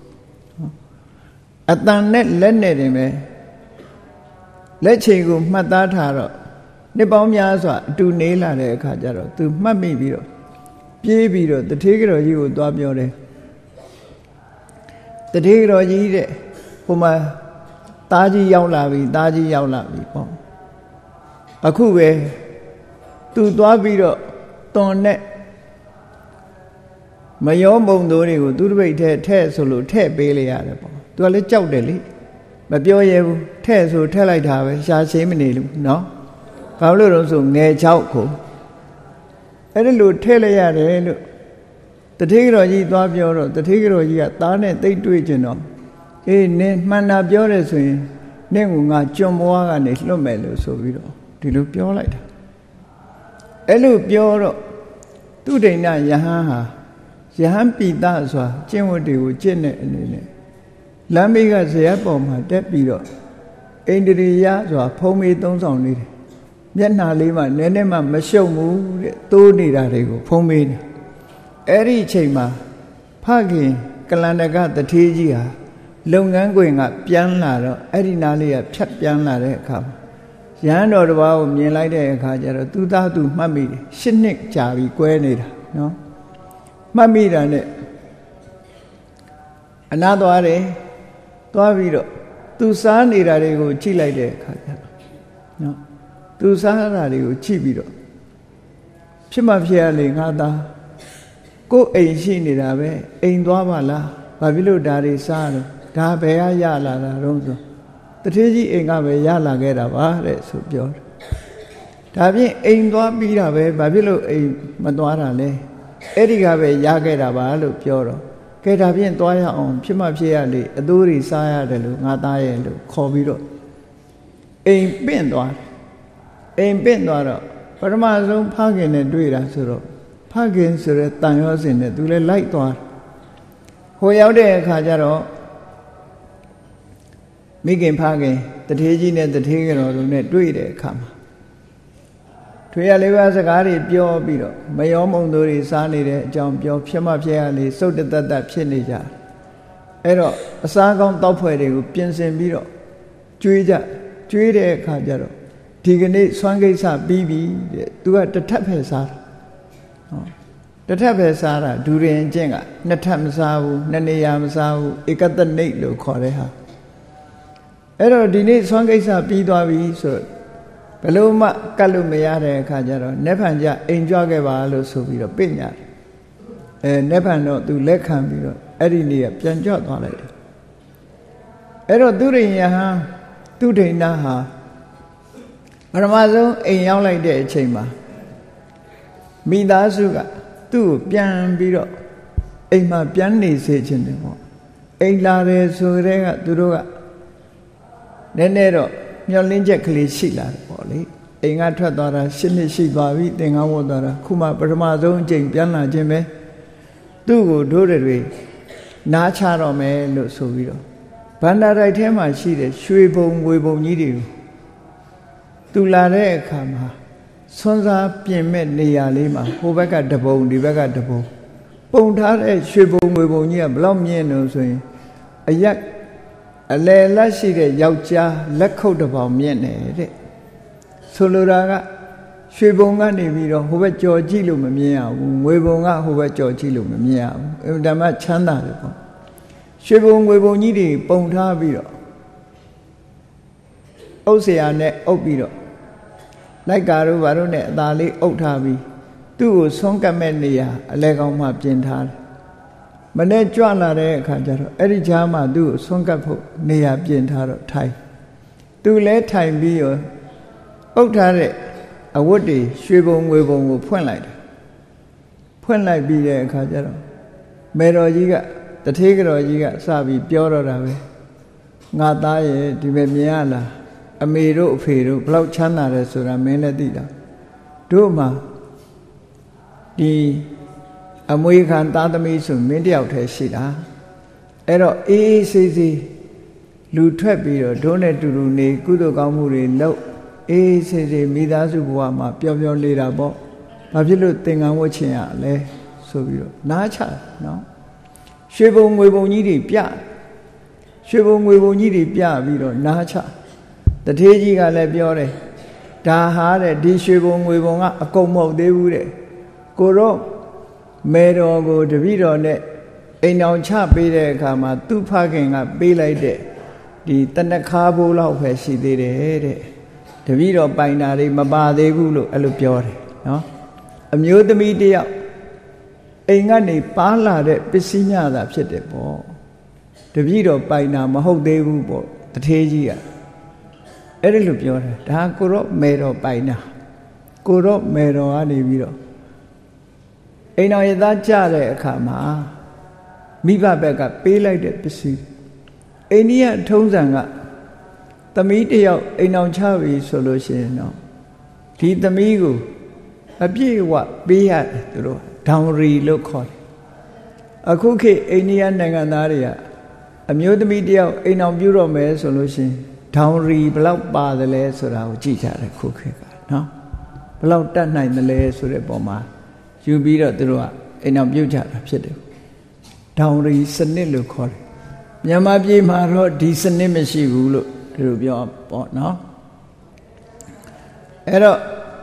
ကအတန်နဲ့လက်နဲ့တင်ပဲလက်ချိန်ကိုမှတ်သားထားတော့နှစ်ပေါင်းများစွာအတူနေလာတဲ့အခါကျတော့သူမှတ်မိပြီးတော့ပြေးပြီးတော့တထေးကြော်ကြီးကိုသွားပြောတယ်တထေးကြော်ကြီးတဲ့ဟိုမှာသားကြီးရောက်လာပြီပေါ့အခုပဲသူသွားပြီးတော့တွန်နဲ့မယောမုံသိုးတွေကိုသူ့တပိတ်ထဲဆိုလို့ထည့်ပေးလိုက်ရတယ်ပေါ့သူကလည်းကြောက်တယ်လေမပြောရဲဘူးထဲဆိုထည့်လိုက်တာပဲရှာရှင်းမနေလို့နော်ဘာလို့လဲဆိုငယ်6ကိုအဲ့ဒါလို့ထည့်လိုက်ရတယ်လို့တထေးတော်ကြီးသွားပြောတော့တထေးတော်ကြီးကသားနဲ့တိတ်တွေ့ကျင်တော့အေးနင်းမှန်တာပြောတယ်ဆိုရင်နင့်ကငါကျွံဘွားကနေလွတ်မယ်လို့ဆိုပြီးတော့ဒီလိုပြောလိုက်တာအဲ့လိုပြောတော့သူဒိဏယဟန်ဟာယဟန်ပိတစွာကျင့်ဝတ်တွေကိုကျင့်တဲ့အနေနဲ့လမ်းဘေးကဇရပ်ပေါ်မှာတက်ပြီးတော့အိန္ဒြေယစွာဖုံးမေးသုံးဆောင်နေတယ်မျက်နှာလေးမှာနည်းနည်းမှမရှုပ်ဘူးတဲ့သိုးနေတာတွေကိုဖုံးမေးတယ်အဲ့ဒီအချိန်မှာဖခင်ကလန္တကတထေးကြီးဟာလုပ်ငန်းခွင်ကပြန်လာတော့အဲ့ဒီနားလေးကဖြတ်ပြန်လာတဲ့အခါမှာရဟန်းတော်တစ်ပါးကိုမြင်လိုက်တဲ့အခါကျတော့သူသားသူမှတ်မိတယ်၈နှစ်ကြာပြီကွဲနေတာနော်မှတ်မိတာနဲ့အနာသွားတယ်သွားပြီးတော့သူစားနေတာတွေကိုကြည့်လိုက်တဲ့အခါကျတော့နော်သူစားတာတွေကိုကြည့်ပြီးတော့ဖြစ်မှဖြစ်ရလေငါသားကိုယ်အိမ်ရှိနေတာပဲအိမ်သွားပါလားဘာဖြစ်လို့ဒါတွေစားလို့ဒါဘယ်ကရလာတာတော့ဆိုတထေးကြီးအိမ်ကပဲရလာခဲ့တာပါတဲ့ဆိုပြောတယ်ဒါဖြင့်အိမ်သွားပြီးတာပဲဘာဖြစ်လို့အိမ်မသွားတာလဲအဲ့ဒီကပဲရခဲ့တာပါလို့ပြောတော့ကဲဒါဖြင့်သွားရအောင်ဖြစ်မှဖြစ်ရလေအသိုးတွေစားရတယ်လို့ငါသားရဲ့လို့ခေါ်ပြီးတော့အိမ်ပင့်သွားတယ်အိမ်ပင့်သွားတော့ပထမဆုံးဖခင်နဲ့တွေ့တာဆိုတော့ဖခင်ဆိုတဲ့တန်ရောစင်နဲ့သူလည်းလိုက်သွားဟိုရောက်တဲ့အခါကျတော့မိခင်ဖခင်တထေးကြီးနဲ့တထေးကတော်တို့နဲ့တွေ့တဲ့အခါမှာထွေရလေးပါးစကားတွေပြောပြီးတော့မယောမုံတို့တွေစားနေတဲ့အကြောင်းပြောဖြစ်မဖြစ်ရလေစုတ်တတဖြစ်နေကြအဲ့တော့အစားကောင်းတောက်ဖွဲ့တွေကိုပြင်ဆင်ပြီးတော့ကျွေးတဲ့အခါကျတော့ဒီကနေ့ဆွမ်းကိစ္စပြီးပြီတဲ့သူကတစ်ထပ်ဖယ်စားတာတစ်ထပ်ဖယ်စားတာဒူရင်ကျင့်ကနှစ်ထပ်မစားဘူးနှစ်နေရာမစားဘူးဧကတနိတ်လို့ခေါ်တဲ့ဟာအဲ့တော့ဒီနေ့ဆွမ်းကိစ္စပြီးသွားပြီဆိုတော့ဘယ်လို့မှကတ်လို့မရတဲ့အခါကျတော့နက်ဖန်ကြအိမ်ကြွခဲ့ပါလို့ဆိုပြီးတော့ပြညာနက်ဖန်တော့သူလက်ခံပြီးတော့အဲ့ဒီနေ့ကပြန်ကြွသွားလိုက်တယ်အဲ့တော့သူရိယဟန်သူဒိဏဟာပထမဆုံးအိမ်ရောက်လိုက်တဲ့အချိန်မှာမိသားစုကသူ့ကိုပြန်ပြီးတော့အိမ်မှာပြန်နေစေခြင်းတယ်ပေါ့အိမ်လာတယ်ဆိုတဲ့ကသူတို့ကနည်းနည်းတော့မျောလင်းချက်ကလေးရှိလာတယ်ပေါ့လေအိမ်ကထွက်သွားတာ10နှစ်ရှိသွားပြီသင်္ကန်းဝတ်သွားတာခုမှပထမဆုံးအချိန်ပြန်လာခြင်းပဲသူ့ကိုတို့တွေနားချတော့မယ်လို့ဆိုပြီးတော့ဗန္ဒာတိုက်ထဲမှာရှိတဲ့ရွှေဘုံငွေဘုံကြီးတွေကိုသူလာတဲ့အခါမှာဆွမ်းစားပြင်မဲ့နေရာလေးမှာဟိုဘက်ကတပုံဒီဘက်ကတပုံပုံထားတဲ့ရွှေဘုံငွေဘုံကြီးကဘလောက်မြင့်လို့ဆိုရင်အရက်အလယ်လက်ရှိတဲ့ယောက်ျားလက်ခုပ်တစ်ပေါင်မြင့်နေတဲ့ဆိုလိုတာကရွှေဘုံကနေပြီးတော့ဟိုဘက်ကြော်ကြည့်လို့မမြင်ရဘူးငွေဘုံကဟိုဘက်ကြော်ကြည့်လို့မမြင်ရဘူးအမှန်တမ်းချမ်းသာတယ်ပေါ့ရွှေဘုံငွေဘုံကြီးတွေပုံထားပြီးတော့အုပ်เสียနဲ့အုပ်ပြီးတော့လိုက်ကာတို့ဘာတို့နဲ့အသာလေးအုပ်ထားပြီးသူ့ကိုဆုံးကပ်မဲ့နေရအလဲကောင်းမှပြင်ထားတယ်မနေ့ကြွလာတဲ့အခါကျတော့အဲ့ဒီကြားမှာသူ့ကိုဆုံးကပ်ဖို့နေရပြင်ထားတော့ထိုင်သူလဲထိုင်ပြီးရောအုပ်ထားတဲ့အဝတ်တွေရွှေဘုံငွေဘုံကိုဖွင့်လိုက်တယ်ဖွင့်လိုက်ပြီးတဲ့အခါကျတော့မေတော်ကြီးကတထေးကတော်ကြီးကစပြီးပြောတော့တာပဲငါသားရဲ့ဒီပဲမြင်ရလားအမေတို့အဖေတို့ဘလောက်ချမ်းသာတယ်ဆိုတာမင်းလည်းသိတာတို့မှာဒီအမွေခံသားသမီးဆိုမင်းတယောက်တည်းရှိတာအဲ့တော့အေးအေးဆေးဆေးလူထွက်ပြီးတော့တို့နဲ့တူတူနေကုသိုလ်ကောင်းမှုတွေလုပ်အေးဆေးဆေးမိသားစုဘဝမှာပျော်ပျော်နေတာပေါ့ဘာဖြစ်လို့သင်္ကန်းဝတ်ချင်ရလဲဆိုပြီးတော့နားချနော်ရွှေဘုံငွေဘုံကြီးတွေပြရွှေဘုံငွေဘုံကြီးတွေပြပြီးတော့နားချတထေးကြီးကလည်းပြောတယ်ဒါဟာတဲ့ဒီရွှေဘုံငွေဘုံကအကုန်မဟုတ်သေးဘူးတဲ့ကိုတော့မေတော်ကိုတပည့်တော်နဲ့အိမ်အောင်ချပေးတဲ့အခါမှာသူ့ဖခင်ကပေးလိုက်တဲ့ဒီတနခါဘိုးလောက်ပဲရှိသေးတယ်တဲ့တပည့်တော်ပိုင်တာတွေမပါသေးဘူးလို့အဲ့လိုပြောတယ်နော်အမျိုးသမီးတယောက်အိမ်ကနေပါလာတဲ့ပစ္စည်းများသာဖြစ်တယ်ပေါ့တပည့်တော်ပိုင်တာမဟုတ်သေးဘူးပေါ့တထေးကြီးကအဲ့ဒီလိုပြောတယ်ဒါကိုတော့မေတော်ပိုင်တာကိုတော့မေတော်ကနေပြီးတော့အိမ်တော်ရသားကြတဲ့အခါမှာမိဘဘက်ကပေးလိုက်တဲ့ပစ္စည်းအိန္ဒိယထုံးစံကသမီးတယောက်အိမ်တော်ချပြီဆိုလို့ရှိရင်တော့ဒီသမီးကိုအပြည့်အဝပေးရတယ်သူတို့ဒေါင်ရီလို့ခေါ်တယ်အခုခေတ်အိန္ဒိယနိုင်ငံသားတွေကအမျိုးသမီးတယောက်အိမ်တော်ပြုတော့မယ်ဆိုလို့ရှိရင်ဒေါင်ရီဘလောက်ပါတယ်လဲဆိုတာကိုကြည့်ကြတယ်ခုခေတ်ကနော်ဘလောက်တတ်နိုင်တယ်လဲဆိုတဲ့ပုံမှာယူပြီးတော့သူတို့ကအိမ်တော်ပြုတ်ကြတာဖြစ်တယ်ဒေါင်ရီစနစ်လို့ခေါ်တယ်မြန်မာပြည်မှာတော့ဒီစနစ်မရှိဘူးလို့သူတို့ပြောပေါ့နော်အဲ့တော့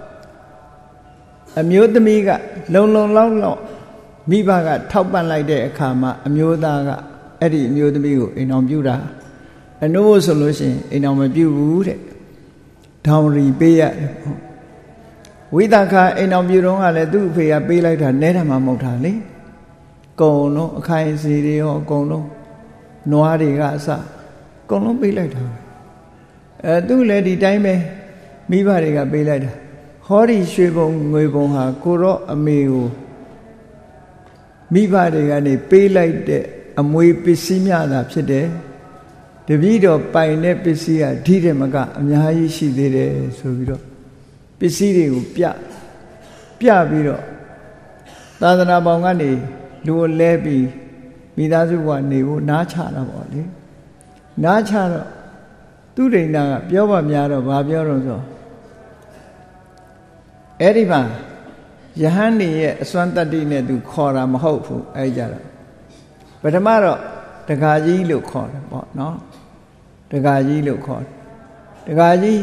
အမျိုးသမီးကလုံလုံလောက်လောက်မိဘကထောက်ပံ့လိုက်တဲ့အခါမှာအမျိုးသားကအဲ့ဒီအမျိုးသမီးကိုအိမ်တော်ပြုတာအနိုးဆိုလို့ရှိရင်အိမ်တော်မပြုဘူးတဲ့ဒေါင်ရီပေးရတယ်ပေါ့ဝိသခာအိမ်တော်ပြုတော့ကလည်းသူ့အဖေကပေးလိုက်တာနဲတယ်မှမဟုတ်တာလေကုံလုံးအခိုင်အစီတွေရောအကုန်လုံးနွားတွေကအစအကုန်လုံးပေးလိုက်တာသူ့လည်းဒီတိုင်းပဲမိဘတွေကပေးလိုက်တာဟောဒီရွှေဘုံငွေဘုံဟာကိုတော့အမေကိုမိဘတွေကနေပေးလိုက်တဲ့အမွေပစ္စည်းများသာဖြစ်တယ်တပည့်တော်ပိုင်တဲ့ပစ္စည်းကဓိတယ်မကအများကြီးရှိသေးတယ်ဆိုပြီးတော့စ္စည်းတွေကိုပြပြီးတော့သာသနာပေါင်းကနေလူကိုလဲပြီးမိသားစုကနေဖို့နားချတာပေါ့လေနားချတော့သူဒိဏကပြောပါများတော့ဘာပြောတော့ဆိုအဲ့ဒီမှာယဟန်နေရဲ့အစွမ်းတတ္တိနဲ့သူခေါ်တာမဟုတ်ဘူးအဲ့ကြတော့ပထမတော့တက္ကကြီးလို့ခေါ်တယ်ပေါ့နော်တက္ကကြီးလို့ခေါ်တယ်တက္ကကြီး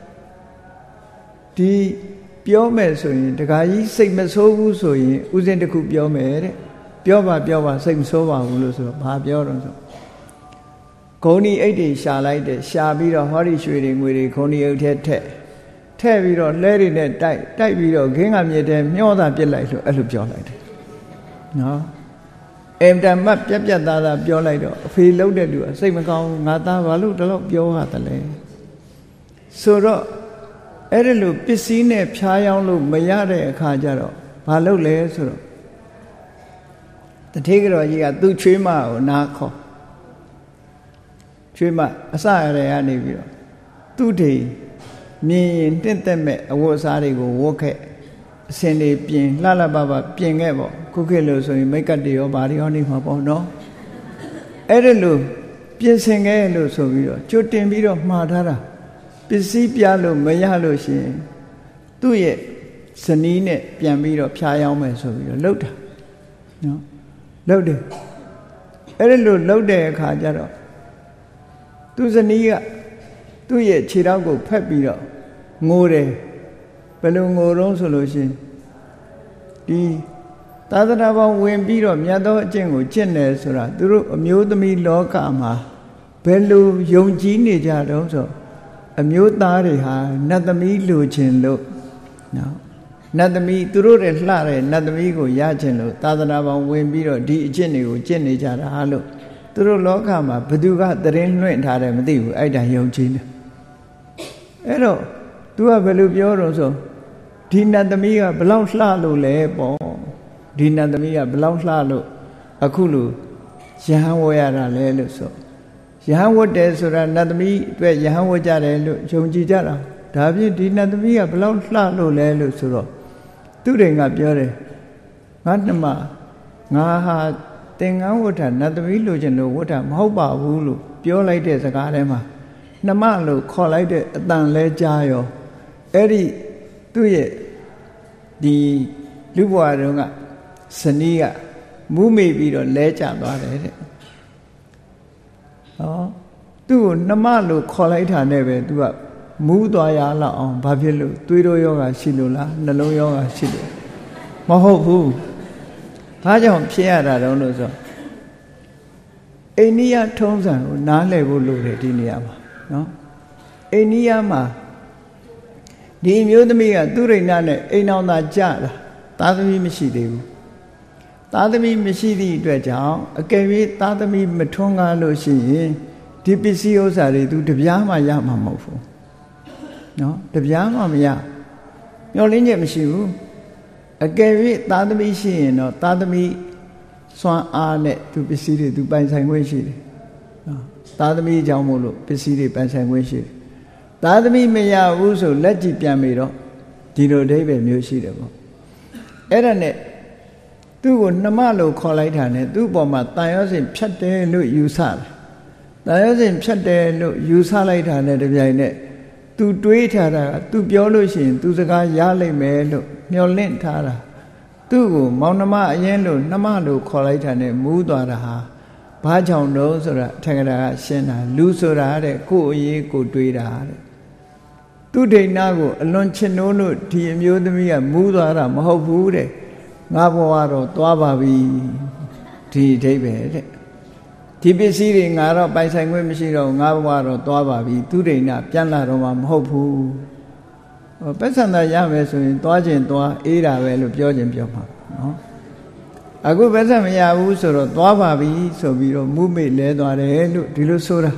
ဒီပြောမယ်ဆိုရင်တက္ကကြီးစိတ်မဆိုးဘူးဆိုရင်ဥစဉ်တစ်ခုပြောမယ်တဲ့ပြောပါစိတ်မဆိုးပါဘူးလို့ဆိုတော့ဘာပြောတော့ဆိုဂုံဒီအိတ်တွေရှာလိုက်တယ်ရှာပြီးတော့ဟောဒီရွှေတွေငွေတွေဂုံဒီအိတ်ထဲထည့်ပြီးတော့လဲတွေနဲ့တိုက်ပြီးတော့ခင်းကမြေထဲမျောတာပြစ်လိုက်လို့အဲ့လိုပြောလိုက်တယ်နော်အင်တမ်မတ်ပြတ်သားပြောလိုက်တော့အဖေလှုပ်တဲ့လူကစိတ်မကောင်းငါသားဘာလို့တော့ပြောရတယ်လဲဆိုတော့အဲ့ဒါလို့ပစ္စည်းနဲ့ဖြားယောင်းလို့မရတဲ့အခါကျတော့ဘာလုပ်လဲဆိုတော့တထေးကြော်ကြီးကသူ့ချွေးမကိုနားခေါ်ချွေးမအစရတဲ့ကနေပြီးတော့သူ့ထိမြင်ရင်တင့်သက်မဲ့အဝတ်အစားတွေကိုဝတ်ခဲ့အစင်တွေပြင်လှပပြင်ခဲ့ပေါ့ခုခေတ်လို့ဆိုရင်မိတ်ကပ်တွေရောဘာတွေရောနေမှာပေါ့နော်အဲ့ဒါလို့ပြင်ဆင်ခဲ့လို့ဆိုပြီးတော့ကြွတင်ပြီးတော့မှားထားတာပစ္စည်းပြလို့မရလို့ရှိရင်သူ့ရဲ့ဇနီးနဲ့ပြန်ပြီးတော့ဖြားယောင်းမယ်ဆိုပြီးတော့လှုပ်တာနော်လှုပ်တယ်အဲ့ဒါလို့လှုပ်တဲ့အခါကျတော့သူ့ဇနီးကသူ့ရဲ့ခြေထောက်ကိုဖက်ပြီးတော့ငိုတယ်ဘယ်လိုငိုတော့ဆိုလို့ရှိရင်ဒီသာသနာပေါင်းဝင်ပြီးတော့မြတ်သောအကျင့်ကိုကျင့်တယ်ဆိုတာသူတို့အမျိုးသမီးလောကမှာဘယ်လိုယုံကြည်နေကြတော့ဆိုအမျိုးသားတွေဟာနတ်သမီးလိုချင်လို့နော်နတ်သမီးသူတို့တွေလှတဲ့နတ်သမီးကိုရချင်လို့သာသနာပေါင်းဝင်ပြီးတော့ဒီအကျင့်တွေကိုကျင့်နေကြတာလို့သူတို့လောကမှာဘသူကသတင်းလွှင့်ထားတယ်မသိဘူးအဲ့ဒါယုံကြည်နေအဲ့တော့ तू ကဘယ်လိုပြောတော့ဆိုဒီနတ်သမီးကဘလောက်လှလို့လဲပေါ့ဒီနတ်သမီးကဘလောက်လှလို့အခုလိုယဟန်ဝရတာလဲလို့ဆိုယဟန်ဝတ်တယ်ဆိုတာနတ်သမီးအတွက်ယဟန်ဝတ်ကြတယ်လို့ယုံကြည်ကြတာဒါဖြင့်ဒီနတ်သမီးကဘလောက်လှလို့လဲလို့ဆိုတော့သူတိန်ကပြောတယ်ငါနှမငါဟာသင်္ကန်းဝဋ္ဌနတ်သမီးလိုချင်လို့ဝဋ္ဌမဟုတ်ပါဘူးလို့ပြောလိုက်တဲ့စကားထဲမှာနှမလို့ခေါ်လိုက်တဲ့အတန်လဲကြားရောအဲ့ဒီသူ့ရဲ့ဒီလူဘဝတုန်းကဇနီးကမူးမေ့ပြီးတော့လဲကျသွားတယ်တဲ့ဟောသူ့ကိုနှမလို့ခေါ်လိုက်တာနဲ့ပဲသူကမူးသွားရလောက်အောင်ဘာဖြစ်လို့သွေးတိုးယောဂရှိလို့လားနှလုံးယောဂရှိလို့မဟုတ်ဘူးဘာကြောင့်ဖြစ်ရတာတုံးလို့ဆိုအိန္ဒိယထုံးစံကိုနားလည်ဖို့လိုတယ်ဒီနေရာမှာနော်အိန္ဒိယမှာဒီအမျိုးသမီးကသူရိဏနဲ့အိမ်အောင်သာကြတာသားသမီးမရှိသေးဘူးသားသမီးမရှိသည့်အတွက်ကြောင့်အကယ်၍သားသမီးမထွန်းကားလို့ရှိရင်ဒီပစ္စည်းဥစ္စာတွေသူတပြားမှရမှာမဟုတ်ဘူးနော်တပြားမှမရမျောလင်းချက်မရှိဘူးအကယ်၍သားသမီးရှိရင်တော့သားသမီးစွမ်းအားနဲ့သူပစ္စည်းတွေသူပိုင်ဆိုင်ခွင့်ရှိတယ်နော်သားသမီးကြောင့်မို့လို့ပစ္စည်းတွေပိုင်ဆိုင်ခွင့်ရှိတယ်သားသမီးမရဘူးဆိုလက်ကြည့်ပြန်ပြီးတော့ဒီလိုအဓိပ္ပာယ်မျိုးရှိတယ်ပေါ့အဲ့ဒါနဲ့သူ့ကိုနှမလို့ခေါ်လိုက်တာနဲ့သူ့ပေါ်မှာတန်ရောစင်ဖြတ်တယ်လို့ယူဆတယ်တန်ရောစင်ဖြတ်တယ်လို့ယူဆလိုက်တာနဲ့တပြိုင်နက်သူတွေးထားတာကသူပြောလို့ရှိရင်သူစကားရလိမ့်မယ်လို့မျှော်လင့်ထားတာသူ့ကိုမောင်နှမအရင်လို့နှမလို့ခေါ်လိုက်တာနဲ့မူးသွားတာဟာဘာကြောင့်တော့ဆိုတာထက်ကရာကရှင်းတာလူဆိုတာတဲ့ကိုယ်အရေးကိုတွေးတာတဲ့သူဒိဏကိုအလွန်ချစ်နိုးလို့ဒီအမျိုးသမီးကမူးသွားတာမဟုတ်ဘူးတဲ့ငါဘဝတော့သွားပါပြီဒီအဓိပ္ပာယ်တဲ့ဒီပစ္စည်းတွေငါတော့ပိုင်ဆိုင်ခွင့်မရှိတော့ငါဘဝတော့သွားပါပြီသူဒိဏပြန်လာတော့မှမဟုတ်ဘူးပက်ဆန္ဒရမယ်ဆိုရင်သွားခြင်းသွားအေးတာပဲလို့ပြောခြင်းပြောမှာနော်အခုပက်ဆံမရဘူးဆိုတော့သွားပါပြီဆိုပြီးတော့မူးမေ့လဲသွားတယ်လို့ဒီလိုဆိုတာ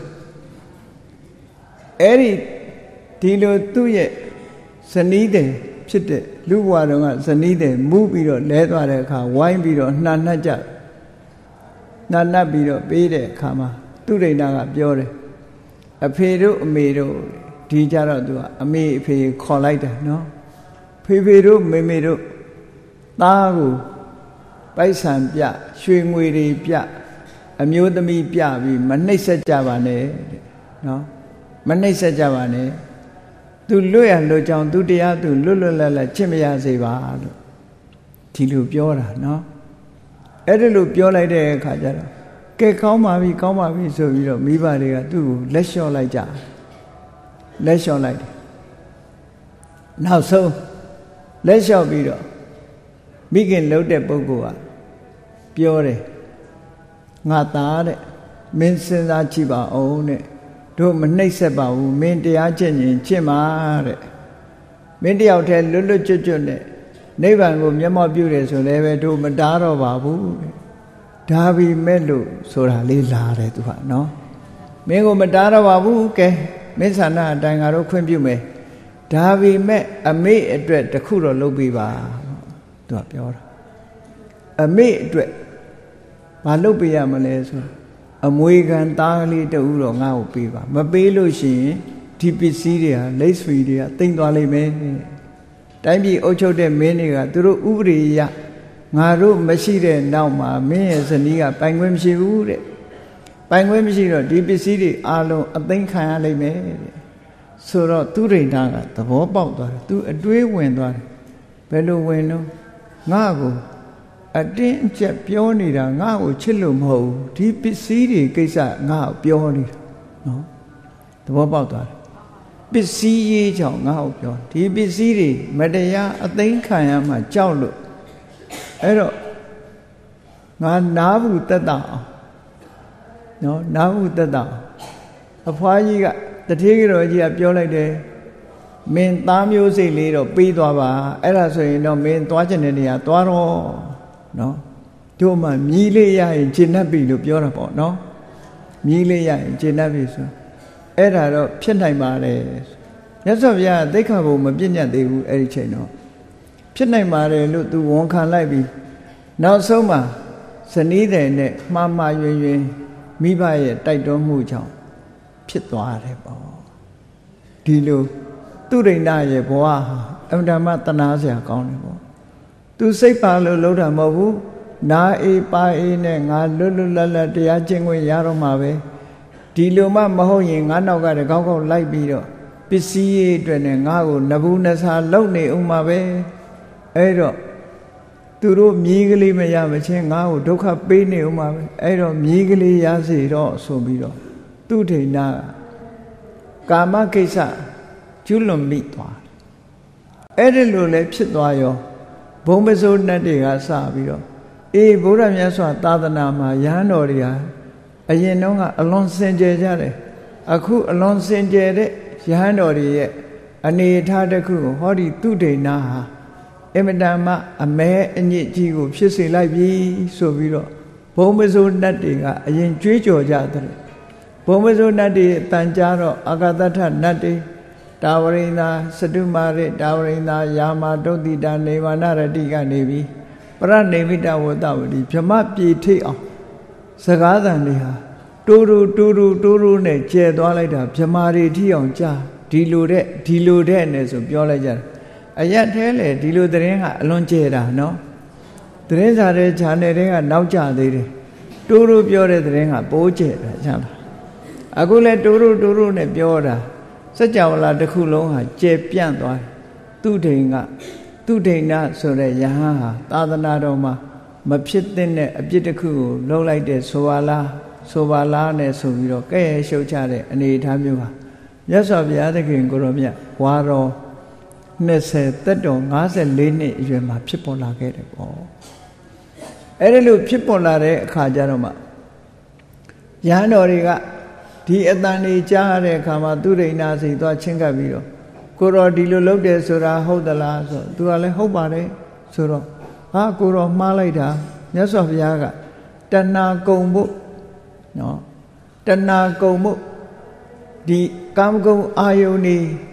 အဲ့ဒီလိုသူ့ရဲ့ဇနီးတယ်ဖြစ်တဲ့လူဘဝတုန်းကဇနီးတယ်မူးပြီးတော့လဲသွားတဲ့အခါဝိုင်းပြီးတော့နှာနှက်ကြနှာနှက်ပြီးတော့ပေးတဲ့အခါမှာသူရိဏကပြောတယ်အဖေတို့အမေတို့ဒီကြတော့သူကအမေအဖေခေါ်လိုက်တာနော်ဖေတို့မေမေတို့သားကိုပိုက်ဆံပြရွှေငွေတွေပြအမျိုးသမီးပြပြီးမနှိပ်စက်ကြပါနဲ့တဲ့နော်မနှိပ်စက်ကြပါနဲ့သူလွတ်ရလွတ်ကြောင်းသူတရားသူလွတ်လွတ်လပ်လပ်ချစ်မရစေပါလို့ဒီလိုပြောတာနော်အဲ့ဒီလိုပြောလိုက်တဲ့အခါကျတော့ကဲကောင်းပါပြီကောင်းပါပြီဆိုပြီးတော့မိဘတွေကသူ့ကိုလက်လျှော့လိုက်ကြလက်လျှော့လိုက်တယ်နောက်ဆုံးလက်လျှော့ပြီးတော့မိခင်လှုပ်တဲ့ပုဂ္ဂိုလ်ကပြောတယ်ငါသားတဲ့မင်းစဉ်းစားကြည့်ပါအောင်တဲ့တို့မနှိပ်စက်ပါဘူးမင်းတရားကျင့်ရင်ကျင့်ပါတဲ့မင်းတယောက်တည်းလွတ်လွတ်ကျွတ်ကျွတ်နဲ့နိဗ္ဗာန်ကိုမျက်မှောက်ပြုတယ်ဆိုလည်းပဲတို့မတားတော့ပါဘူးဒါပေမဲ့လို့ဆိုတာလေးလာတယ်သူကနော်မင်းကိုမတားတော့ပါဘူးကဲမင်းဆန္ဒအတိုင်းငါတို့ခွင့်ပြုမယ်ဒါပေမဲ့အမေအတွက်တခုတော့လုပ်ပေးပါသူကပြောတာအမေအတွက်ဘာလုပ်ပေးရမလဲဆိုအမွေခံသားကလေးတူတော့ငါ့ကိုပေးပါမပေးလို့ရှိရင်ဒီပစ္စည်းတွေဟာလက်ဆွေတွေကတိမ်သွားလိမ့်မယ်တိုင်းပြည်အုပ်ချုပ်တဲ့မင်းတွေကသူတို့ဥပဒေရငါတို့မရှိတဲ့နောက်မှာမင်းရဲ့ဇနီးကပိုင်ခွင့်မရှိဘူးတဲ့ပိုင်ခွင့်မရှိတော့ဒီပစ္စည်းတွေအလုံးအသိမ်းခံရလိမ့်မယ်တဲ့ဆိုတော့သူရိဏကသဘောပေါက်သွားတယ်သူအတွေးဝင်သွားတယ်ဘယ်လိုဝင်တော့ငါ့ကိုအတင်းအကျပ်ပြောနေတာငါ့ကိုချစ်လို့မဟုတ်ဘူးဒီပစ္စည်းတွေကိစ္စငါ့ကိုပြောနေတာနော်သဘောပေါက်သွားတယ်ပစ္စည်းရေးကြောင့်ငါ့ကိုပြောဒီပစ္စည်းတွေမတရားအသိမ်းခံရမှကြောက်လို့အဲ့တော့ငါနားဘူးတက်တာအောင်နော်နားဘူးတက်တာအဖွားကြီးကတထေးကြော်ကြီးကပြောလိုက်တယ်မင်းသားမျိုးစိတ်လေးတော့ပေးသွားပါအဲ့ဒါဆိုရင်တော့မင်းသွားကျင်တဲ့နေရာသွားတော့နော်တို့မှမြည်လေးရရင်ကျင့်တတ်ပြီလို့ပြောတာပေါ့နော်မြည်လေးရရင်ကျင့်တတ်ပြီဆိုအဲ့ဒါတော့ဖြစ်နိုင်ပါတယ်မြတ်စွာဘုရားသိက္ခာပုဒ်မပြည့်ညတ်သေးဘူးအဲ့ဒီချိန်တော့ဖြစ်နိုင်ပါတယ်လို့သူဝန်ခံလိုက်ပြီးနောက်ဆုံးမှာဇနီးတဲ့နဲ့မှားမှားယွင်ယွင်မိဘရဲ့တိုက်တွန်းမှုကြောင့်ဖြစ်သွားတယ်ပေါ့ဒီလိုသူရိဏရဲ့ဘဝဟာအမှန်တမ်းတနာစရာကောင်းတယ်ပေါ့သူစိတ်ပါလို့လှုပ်တာမဟုတ်ဘူးနာအေးပါအေးနဲ့ငါလွတ်လွတ်လပ်လပ်တရားကျင့်ခွင့်ရတော့မှာပဲဒီလိုမှမဟုတ်ရင်ငါနောက်ကတကောက်ကောက်လိုက်ပြီးတော့ပစ္စည်းရေးအတွက်နဲ့ငါ့ကိုနဘူးနဆာလုံနေအောင်မှာပဲအဲ့တော့သူတို့မြည်ကလေးမရမချင်းငါ့ကိုဒုက္ခပေးနေအောင်မှာပဲအဲ့တော့မြည်ကလေးရစေတော့ဆိုပြီးတော့သူထိန်နာကာမကိစ္စကျွလွန်မိသွားအဲ့ဒီလိုလဲဖြစ်သွားရောဘုံပစိုးနတ်တွေကစပြီးတော့အေးဗုဒ္ဓမြတ်စွာသာသနာမှာယဟန်တော်တွေဟာအရင်တုန်းကအလွန်စင်ကြယ်ကြတယ်အခုအလွန်စင်ကြယ်တဲ့ယဟန်တော်တွေရဲ့အနေအထားတစ်ခုကိုဟောဒီသူဒိဏဟာအမတန်မှအမဲအညစ်ကြီးကိုဖြစ်စေလိုက်ပြီဆိုပြီးတော့ဘုံပစိုးနတ်တွေကအရင်ကြွေးကြော်ကြတယ်ဘုံပစိုးနတ်တွေတန်ကြတော့အာဂတထနတ်တွေတာဝရိန္ဒာစတုမာရိတာဝရိန္ဒာယာမတုတ်တိတာနေဝနရတိကနေပြီးပရနေမိတဝတ္တဝတိဗြဟ္မပြေထိတ်အောင်စကားသံတွေဟာတိုးတိုးနဲ့ကျဲသွားလိုက်တာဗြဟ္မာတွေထိအောင်ကြာဒီလိုတဲ့နဲ့ဆိုပြောလိုက်ကြတယ်အရက်ထဲလေဒီလိုသတင်းကအလွန်ကျဲတာနော်သတင်းစာတဲ့ခြာနယ်တွေကနောက်ကျသေးတယ်တိုးပြောတဲ့သတင်းကပိုးကျဲတာချမ်းသာအခုလဲတိုးနဲ့ပြောတာစัจ java လာတစ်ခုလုံးဟာကျဲပြန့်သွားတယ်သူဒိဏဆိုတဲ့ယဟန်ဟာသာသနာတော်မှာမဖြစ်တဲ့အပြစ်တစ်ခုကိုလှုပ်လိုက်တဲ့ဆိုပါလားနဲ့ဆိုပြီးတော့ကဲရှုပ်ချတဲ့အနေအထားမျိုးပါမြတ်စွာဘုရားသခင်ကိုရောမြတ်ဝါတော်20သက်တော်54နှစ်အရွယ်မှာဖြစ်ပေါ်လာခဲ့တယ်ပေါ့အဲ့ဒီလိုဖြစ်ပေါ်လာတဲ့အခါကျတော့မှယဟန်တော်တွေကဒီအတန်လေးကြားတဲ့အခါမှာသူရိဏစိတ်သွားချင်းကပ်ပြီးတော့ကိုရောဒီလိုလုပ်တယ်ဆိုတာဟုတ်သလားဆိုသူကလည်းဟုတ်ပါတယ်ဆိုတော့ဟာကိုရောမှားလိုက်တာမြတ်စွာဘုရားကတဏှာကုံဖို့နော်တဏှာကုံဖို့ဒီကာမဂုဏ်အာယုန်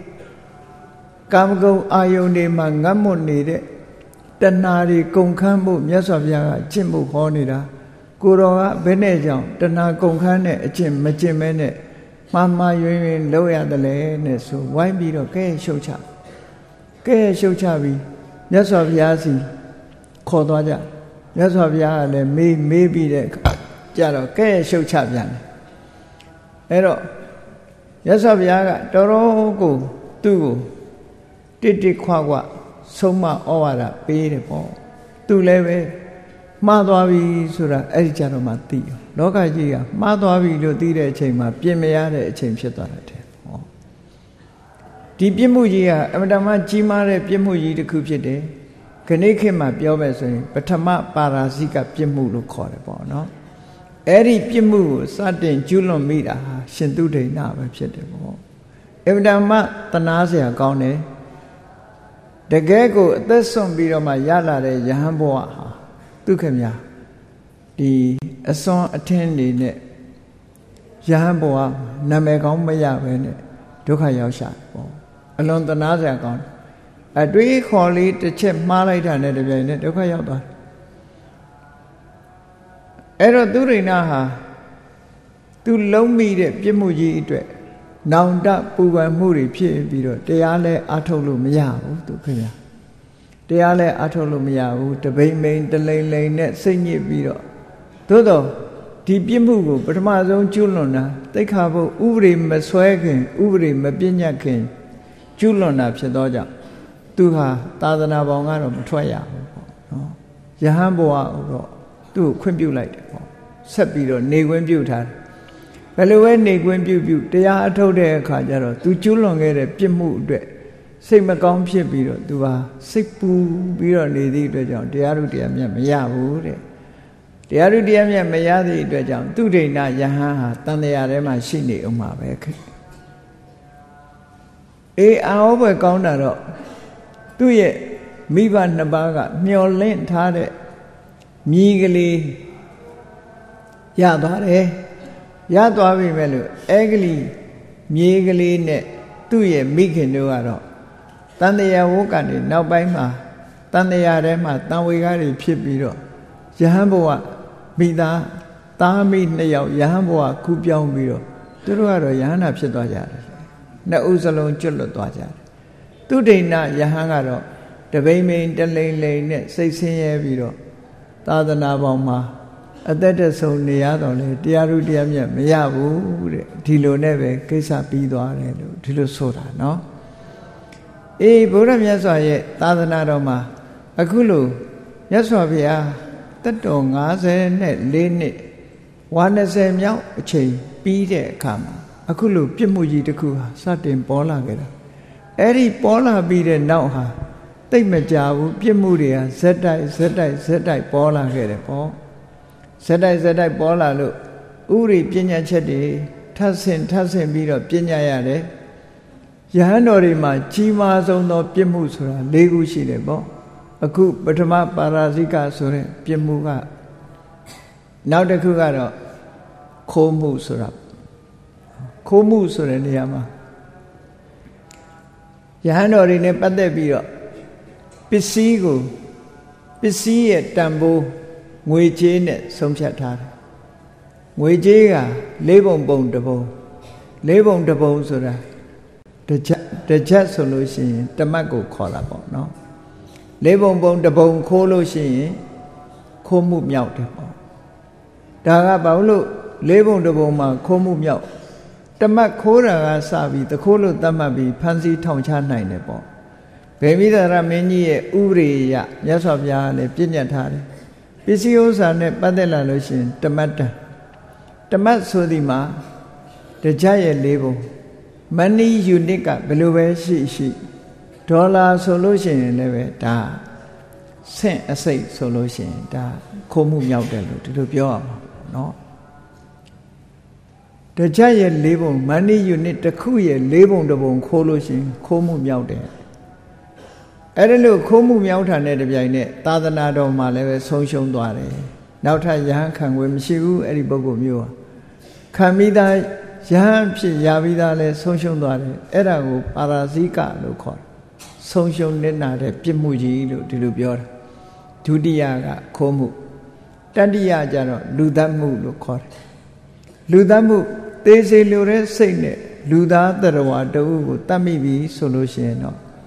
တွေမှာငတ်မွတ်နေတဲ့တဏှာတွေကုန်ခန်းဖို့မြတ်စွာဘုရားကကျင့်ဖို့ဟောနေတာကိုတော်ကဘယ်နဲ့ကြောင့်တဏှာကုန်ခန်းတဲ့အကျင့်မကျင့်မဲနဲ့မှားယွင်းလောက်ရတယ်လေနဲ့ဆိုဝိုင်းပြီးတော့ကဲရှုပ်ချကဲရှုတ်ချပြီးမြတ်စွာဘုရားစီခေါ်သွားကြမြတ်စွာဘုရားကလည်းမေးပြီးတဲ့အခါကြတော့ကဲရှုတ်ချပြန်တယ်အဲ့တော့မြတ်စွာဘုရားကတော်တော်ကိုသူ့ကိုတစ်ခွဆုံးမဩဝါဒပေးတယ်ပေါ့သူလည်းပဲမှားသွားပြီဆိုတာအဲ့ဒီကြတော့မှသိရောလောကကြီးကမှားသွားပြီလို့သိတဲ့အချိန်မှာပြင်မရတဲ့အချိန်ဖြစ်သွားတယ်ဟောဒီပြစ်မှုကြီးကအမတမကြီးမားတဲ့ပြစ်မှုကြီးတစ်ခုဖြစ်တယ်ခဏခေတ်မှာပြောမယ်ဆိုရင်ပထမပါရာဇိကပြစ်မှုလို့ခေါ်တယ်ပေါ့နော်အဲ့ဒီပြစ်မှုကိုစတင်ကျူးလွန်မိတာဟာရှင်သုဒိဏပဲဖြစ်တယ်ပေါ့အမတမတနာเสียကောင်းတယ်တကယ်ကိုအသက်ဆုံးပြီးတော့မှရလာတဲ့ယဟန်ဘဝဟာဒုက္ခများဒီအစွမ်းအထင်းနေနဲ့ယဟန်ဘဝနာမည်ကောင်းမရပဲနဲ့ဒုက္ခရောက်ရှာပေါ့အလွန်တနာเสียကောင်းအတွေးခေါ်လေးတစ်ချက်မှားလိုက်တာနဲ့တပြိုင်နက်ဒုက္ခရောက်သွားတယ်အဲ့တော့သုရိဏဟာသူလုံးမိတဲ့ပြစ်မှုကြီးအတွက်နောင်တပူပန်မှုတွေဖြစ်ပြီးတော့တရားလဲအထုတ်လို့မရဘူးသူခင်ဗျာတရားလဲအထုတ်လို့မရဘူးတပိမ့်မိန်တလိမ့်လိမ့်နဲ့စိတ်ညစ်ပြီးတော့သို့တော့ဒီပြစ်မှုကိုပထမဆုံးကျူးလွန်တာသိက္ခာပုဒ်ဥပဒေမဆွဲခင်ဥပဒေမပြညတ်ခင်ကျူးလွန်တာဖြစ်သောကြောင့်သူဟာသာသနာပေါင်းကတော့မထွက်ရဘူးပေါ့နော်ယဟန်ဘဝတော့သူ့ကိုခွင့်ပြုလိုက်တယ်ပေါ့ဆက်ပြီးတော့နေခွင့်ပြုထားတယ်ဘယ်လိုပဲနေခွင့်ပြုတရားအထုတ်တဲ့အခါကျတော့သူကျူးလွန်ခဲ့တဲ့ပြစ်မှုအတွက်စိတ်မကောင်းဖြစ်ပြီးတော့သူဟာစိတ်ပူပြီးတော့နေသည့်အတွက်ကြောင့်တရားဥတရားမြတ်မရဘူးတဲ့တရားဥတရားမြတ်မရသည့်အတွက်ကြောင့်သူဒိဏယဟန်ဟာတန်တရားထဲမှာရှိနေအောင်ပါပဲခင်အာဟောပဲကောင်းတာတော့သူ့ရဲ့မိဘနှစ်ပါးကမျောလင့်ထားတဲ့မြည်ကလေးရသွားတယ်ရသွားပြီမဲ့လို့အဲကလေးမြေကလေးနဲ့သူ့ရဲ့မိခင်တို့ကတော့တန်တရားဝုကနေနောက်ပိုင်းမှာတန်တရားထဲမှာတန်ဝေကားတွေဖြစ်ပြီးတော့ယဟန်ဘဝမိသားမိနှစ်ယောက်ယဟန်ဘဝကူးပြောင်းပြီးတော့သူတို့ကတော့ယဟန္တာဖြစ်သွားကြတယ်နှစ်ဦးစလုံးကျွတ်လွတ်သွားကြတယ်သူဒိဏယဟန်ကတော့တပိမ့်မိန်တလိမ့်လိမ့်နဲ့စိတ်ဆင်းရဲပြီးတော့သာသနာပေါင်းမှာအသက်တဆုံးနေရတော့လေတရားဥတရားမြတ်မရဘူးတဲ့ဒီလိုနဲ့ပဲကိစ္စပြီးသွားတယ်လို့ဒီလိုဆိုတာနော်ဘုရားမြတ်စွာရဲ့သာသနာတော်မှာအခုလိုမြတ်စွာဘုရားတက်တော်54နှစ်ဝါ20မြောက်အချိန်ပြီးတဲ့အခါမှာအခုလိုပြစ်မှုကြီးတစ်ခုဟာစတင်ပေါ်လာခဲ့တာအဲ့ဒီပေါ်လာပြီးတဲ့နောက်ဟာတိတ်မကြဘူးပြစ်မှုတွေဟာဇက်တိုက်ပေါ်လာခဲ့တယ်ပေါ့ဇက်တိုက်ပေါ်လာလို့ဥရိပညာချက်တွေထပ်ဆင့်ပြီးတော့ပညာရတယ်ယဟန်တော်တွေမှာကြီးမားဆုံးသောပြစ်မှုဆိုတာ၄ခုရှိတယ်ပေါ့အခုပထမပါရာဇိကဆိုတဲ့ပြစ်မှုကနောက်တစ်ခုကတော့ခိုးမှုဆိုတာခိုးမှုဆိုတဲ့နေရာမှာယဟန်တော်တွေနဲ့ပတ်သက်ပြီးတော့ပစ္စည်းရဲ့တန်ဖိုးငွေကြေးနဲ့ဆုံးဖြတ်ထားတယ်ငွေကြေးက၄ပုံတစ်ပုံဆိုတာတကြက်ဆိုလို့ရှိရင်တမတ်ကိုခေါ်တာပေါ့နော်၄ပုံတစ်ပုံခိုးလို့ရှိရင်ခိုးမှုမြောက်တယ်ပေါ့ဒါကဘာလို့၄ပုံတစ်ပုံမှာခိုးမှုမြောက်တမတ်ခိုးတာကစပြီးတခိုးလို့သတ်မှတ်ပြီးဖန်ဆီးထောင်ချနိုင်တယ်ပေါ့ဗေမိသာရမင်းကြီးရဲ့ဥပဒေရမြတ်စွာဘုရားလည်းပြည့်ညတ်ထားတယ်ပစ္စည်းဥစ္စာနဲ့ပတ်သက်လာလို့ရှိရင်တမတ်ဆိုဒီမှာတကြရဲ့၄ပုံမနီယူနစ်ကဘယ်လိုပဲရှိဒေါ်လာဆိုလို့ရှိရင်လည်းပဲဒါဆင့်အစိတ်ဆိုလို့ရှိရင်ဒါခိုးမှုမြောက်တယ်လို့ဒီလိုပြောရမှာเนาะတကြရဲ့၄ပုံမနီယူနစ်တစ်ခုရဲ့၄ပုံတစ်ပုံခိုးလို့ရှိရင်ခိုးမှုမြောက်တယ်အဲ့ဒါလို့ခိုးမှုမြောက်တာနဲ့တပြိုင်နက်သာသနာတော်မှာလည်းပဲဆုံးရှုံးသွားတယ်နောက်ထပ်ယဟန်ခံွယ်မရှိဘူးအဲ့ဒီပုဂ္ဂိုလ်မျိုးဟာခံပြီးသားယဟန်ဖြစ်ရပြီးသားလဲဆုံးရှုံးသွားတယ်အဲ့ဒါကိုပါရာဇိကလို့ခေါ်တယ်ဆုံးရှုံးနေတာတဲ့ပြစ်မှုကြီးလို့ဒီလိုပြောတာဒုတိယကခိုးမှုတတိယကျတော့လူသတ်မှုလို့ခေါ်တယ်လူသတ်မှုသေစေလိုတဲ့စိတ်နဲ့လူသားတရဝတ္တဝကိုတတ်မိပြီဆိုလို့ရှိရင်တော့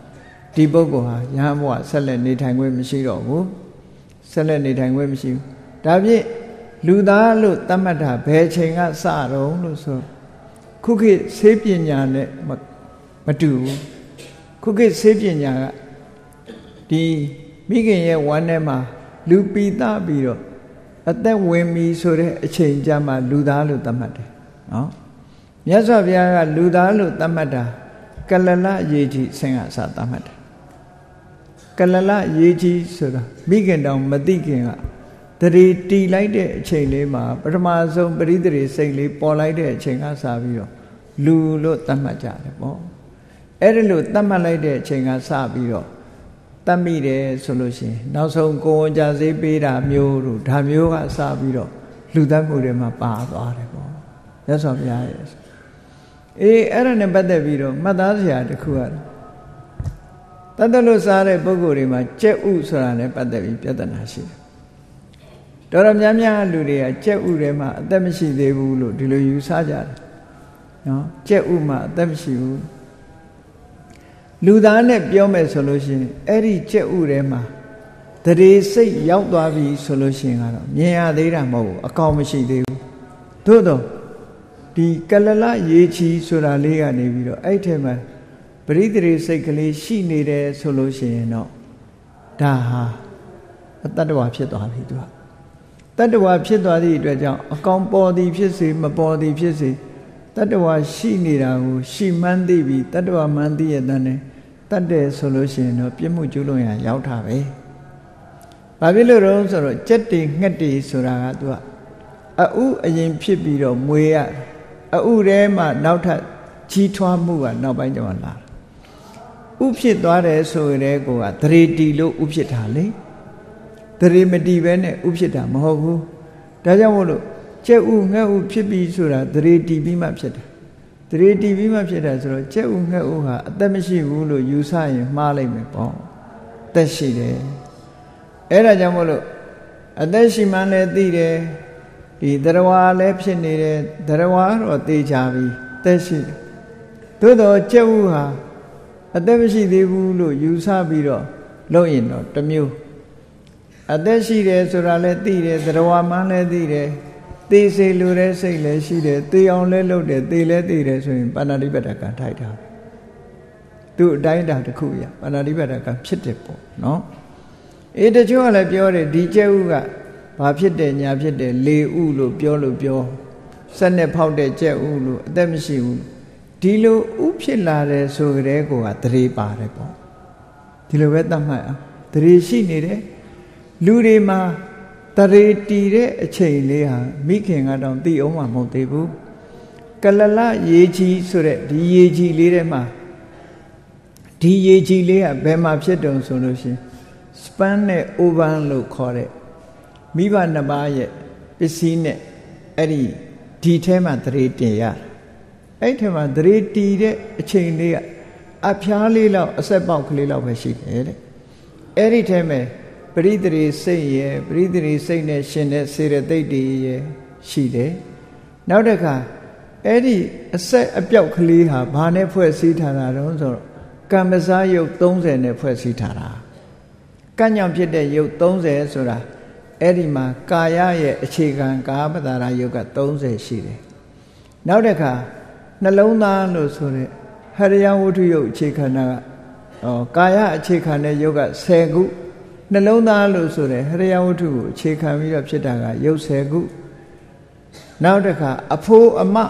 ဒီပုဂ္ဂိုလ်ဟာယဟန်ဘဝဆက်လက်နေထိုင်ခွင့်မရှိတော့ဘူးဆက်လက်နေထိုင်ခွင့်မရှိဘူးဒါဖြင့်လူသားလို့သတ်မှတ်တာဘယ်ချိန်ကစတော့လို့ဆိုခုခေတ်ဆေးပညာနဲ့မတူဘူးခုခေတ်ဆေးပညာကဒီမိခင်ရဲ့ဝမ်းထဲမှာလူပိသပြီးတော့အသက်ဝင်ပြီဆိုတဲ့အချိန်ကြမှာလူသားလို့သတ်မှတ်တယ်နော်မြတ်စွာဘုရားကလူသားလို့သတ်မှတ်တာကလလရေကြီးဆင်ကအစသတ်မှတ်တယ်ကလလရေကြီးဆိုတာမိခင်တောင်မသိခင်ကတရေတီလိုက်တဲ့အချိန်လေးမှာပထမဆုံးပရိသေရိစိတ်လေးပေါ်လိုက်တဲ့အချိန်ကစပြီးတော့လူလို့သတ်မှတ်ကြတယ်ပေါ့အဲ့ဒါလို့သတ်မှတ်လိုက်တဲ့အချိန်ကစပြီးတော့တတ်မိတယ်ဆိုလို့ရှိရင်နောက်ဆုံးကိုယ်ဝန်ကြစေးပေးတာမျိုးတို့ဒါမျိုးကစပြီးတော့လူသတ်မှုတွေမှာပါသွားတယ်ပေါ့ရသော်ဘုရားရဲ့အဲ့ဒါနဲ့ပတ်သက်ပြီးတော့မှတ်သားစရာတစ်ခုကတော့တတ်တယ်လို့စားတဲ့ပုဂ္ဂိုလ်တွေမှာကြက်ဥဆိုတာနဲ့ပတ်သက်ပြီးပြဿနာရှိတယ်တော်တော်များများလူတွေကကြက်ဥထဲမှာအသက်မရှိသေးဘူးလို့ဒီလိုယူဆကြတယ်နော်ကြက်ဥမှာအသက်မရှိဘူးလူသားနဲ့ပြောမယ်ဆိုလို့ရှိရင်အဲ့ဒီကြက်ဥထဲမှာတရေစိတ်ရောက်သွားပြီဆိုလို့ရှိရင်ကတော့မြင်ရသေးတာမဟုတ်ဘူးအကောင်မရှိသေးဘူးသို့တော့ဒီကလလရေချီဆိုတာလေးကနေပြီးတော့အဲ့ထဲမှာပရိသေရိစိတ်ကလေးရှိနေတယ်ဆိုလို့ရှိရင်တော့ဒါဟာအတ္တဝါဖြစ်သွားပြီသူကတတ္တဝါဖြစ်သွားသည့်အတွက်ကြောင့်အကောင်ပေါ်သည်ဖြစ်စေမပေါ်သည်ဖြစ်စေတတ္တဝါရှိနေတာကိုရှိမှန်းသိပြီးတတ္တဝါမှန်းသိရတဲ့နဲ့တတ်တယ်ဆိုလို့ရှိရင်တော့ပြစ်မှုကျူးလွန်ရရောက်တာပဲ။ဘာဖြစ်လို့လဲဆိုတော့ကြက်တွေငှက်တွေဆိုတာကသူကအဥအရင်ဖြစ်ပြီးတော့မွေးရအဥထဲမှာနောက်ထပ်ကြီးထွားမှုကနောက်ပိုင်းကျမှလာဥဖြစ်သွားတယ်ဆိုရင်လည်းကိုကသရေတီလို့ဥဖြစ်တာလေသရေမတီပဲနဲ့ဥဖြစ်တာမဟုတ်ဘူးဒါကြောင့်မို့လို့ကြက်ဥငှက်ဥဖြစ်ပြီးဆိုတာသရေတီပြီးမှဖြစ်တယ်သရေတီပြီးမှဖြစ်တယ်ဆိုတော့ကြက်ဥငှက်ဥဟာအသက်မရှိဘူးလို့ယူဆရင်မှားလိုက်မယ်ပေါ့သက်ရှိတယ်အဲ့ဒါကြောင့်မို့လို့အသက်ရှိမှလည်းသိတယ်ဒီသရဝါလည်းဖြစ်နေတယ်သရဝါတော့သိကြပြီသက်ရှိတယ်သို့တော့ကြက်ဥဟာအသက်မရှိသေးဘူးလို့ယူဆပြီးတော့လုပ်ရင်တော့တစ်မျိုးအသက်ရှိတယ်ဆိုတာလည်းသိတယ်သရဝါမှလည်းသိတယ်သိစေလိုတဲ့စိတ်လည်းရှိတယ်သိအောင်လည်းလုပ်တယ်သိလည်းသိတယ်ဆိုရင်ပါဏာတိပတ္တကထိုက်တာသူ့အတိုင်းအတာတစ်ခုရပါဏာတိပတ္တကဖြစ်တယ်ပေါ့နော်တချို့ကလည်းပြောတယ်ဒီကျဲဥကဘာဖြစ်တယ်ညာဖြစ်တယ်လေဥလို့ပြောစက်နဲ့ဖောက်တဲ့ကျဲဥလို့အသက်မရှိဘူးဒီလိုဥဖြစ်လာတယ်ဆိုကြတဲ့ကိုကသတိပါတယ်ပေါ့ဒီလိုပဲသတ်မှတ်အောင်သတိရှိနေတယ်လူတွေမှာတရေတီတဲ့အချိန်လေးဟာမိခင်ကတော့သိအောင်မှမဟုတ်သေးဘူးကလလရေကြီးဆိုတဲ့ဒီရေကြီးလေးထဲမှာဒီရေကြီးလေးကဘယ်မှာဖြစ်တုံဆိုလို့ရှိရင်စပန်းနဲ့အိုဗန်လို့ခေါ်တဲ့မိဘနှစ်ပါးရဲ့ပစ္စည်းနဲ့အဲ့ဒီထဲမှာတရေတင်ရအဲ့ထဲမှာတရေတီတဲ့အချိန်လေးကအဖျားလေးလောက်အဆက်ပေါက်ကလေးလောက်ပဲရှိတယ်တဲ့အဲ့ဒီထဲမှာပရိသေရိစိတ်ရဲ့ပရိသေရိစိတ်နဲ့ရှင်တဲ့စေရသိက်တွေရဲ့ရှိတယ်နောက်တစ်ခါအဲ့ဒီအဆက်အပြောက်ကလေးဟာဘာနဲ့ဖွဲ့စည်းထားတာတုံးဆိုတော့ကမ္မဇာယုတ်30နဲ့ဖွဲ့စည်းထားတာကံ့ကြောင့်ဖြစ်တဲ့ယုတ်30ဆိုတာအဲ့ဒီမှာကာယရဲ့အခြေခံကာပတာရယုတ်က30ရှိတယ်နောက်တစ်ခါနှလုံးသားလို့ဆိုတဲ့ဟရိယဝတ္ထုယုတ်အခြေခံတာကကာယအခြေခံတဲ့ယုတ်က10ခုနှလုံးသားလို့ဆိုတဲ့ဟရိယဝတ္ထုကိုအခြေခံပြီးတော့ဖြစ်တာကယုတ်10ခုနောက်တစ်ခါအဖိုးအမ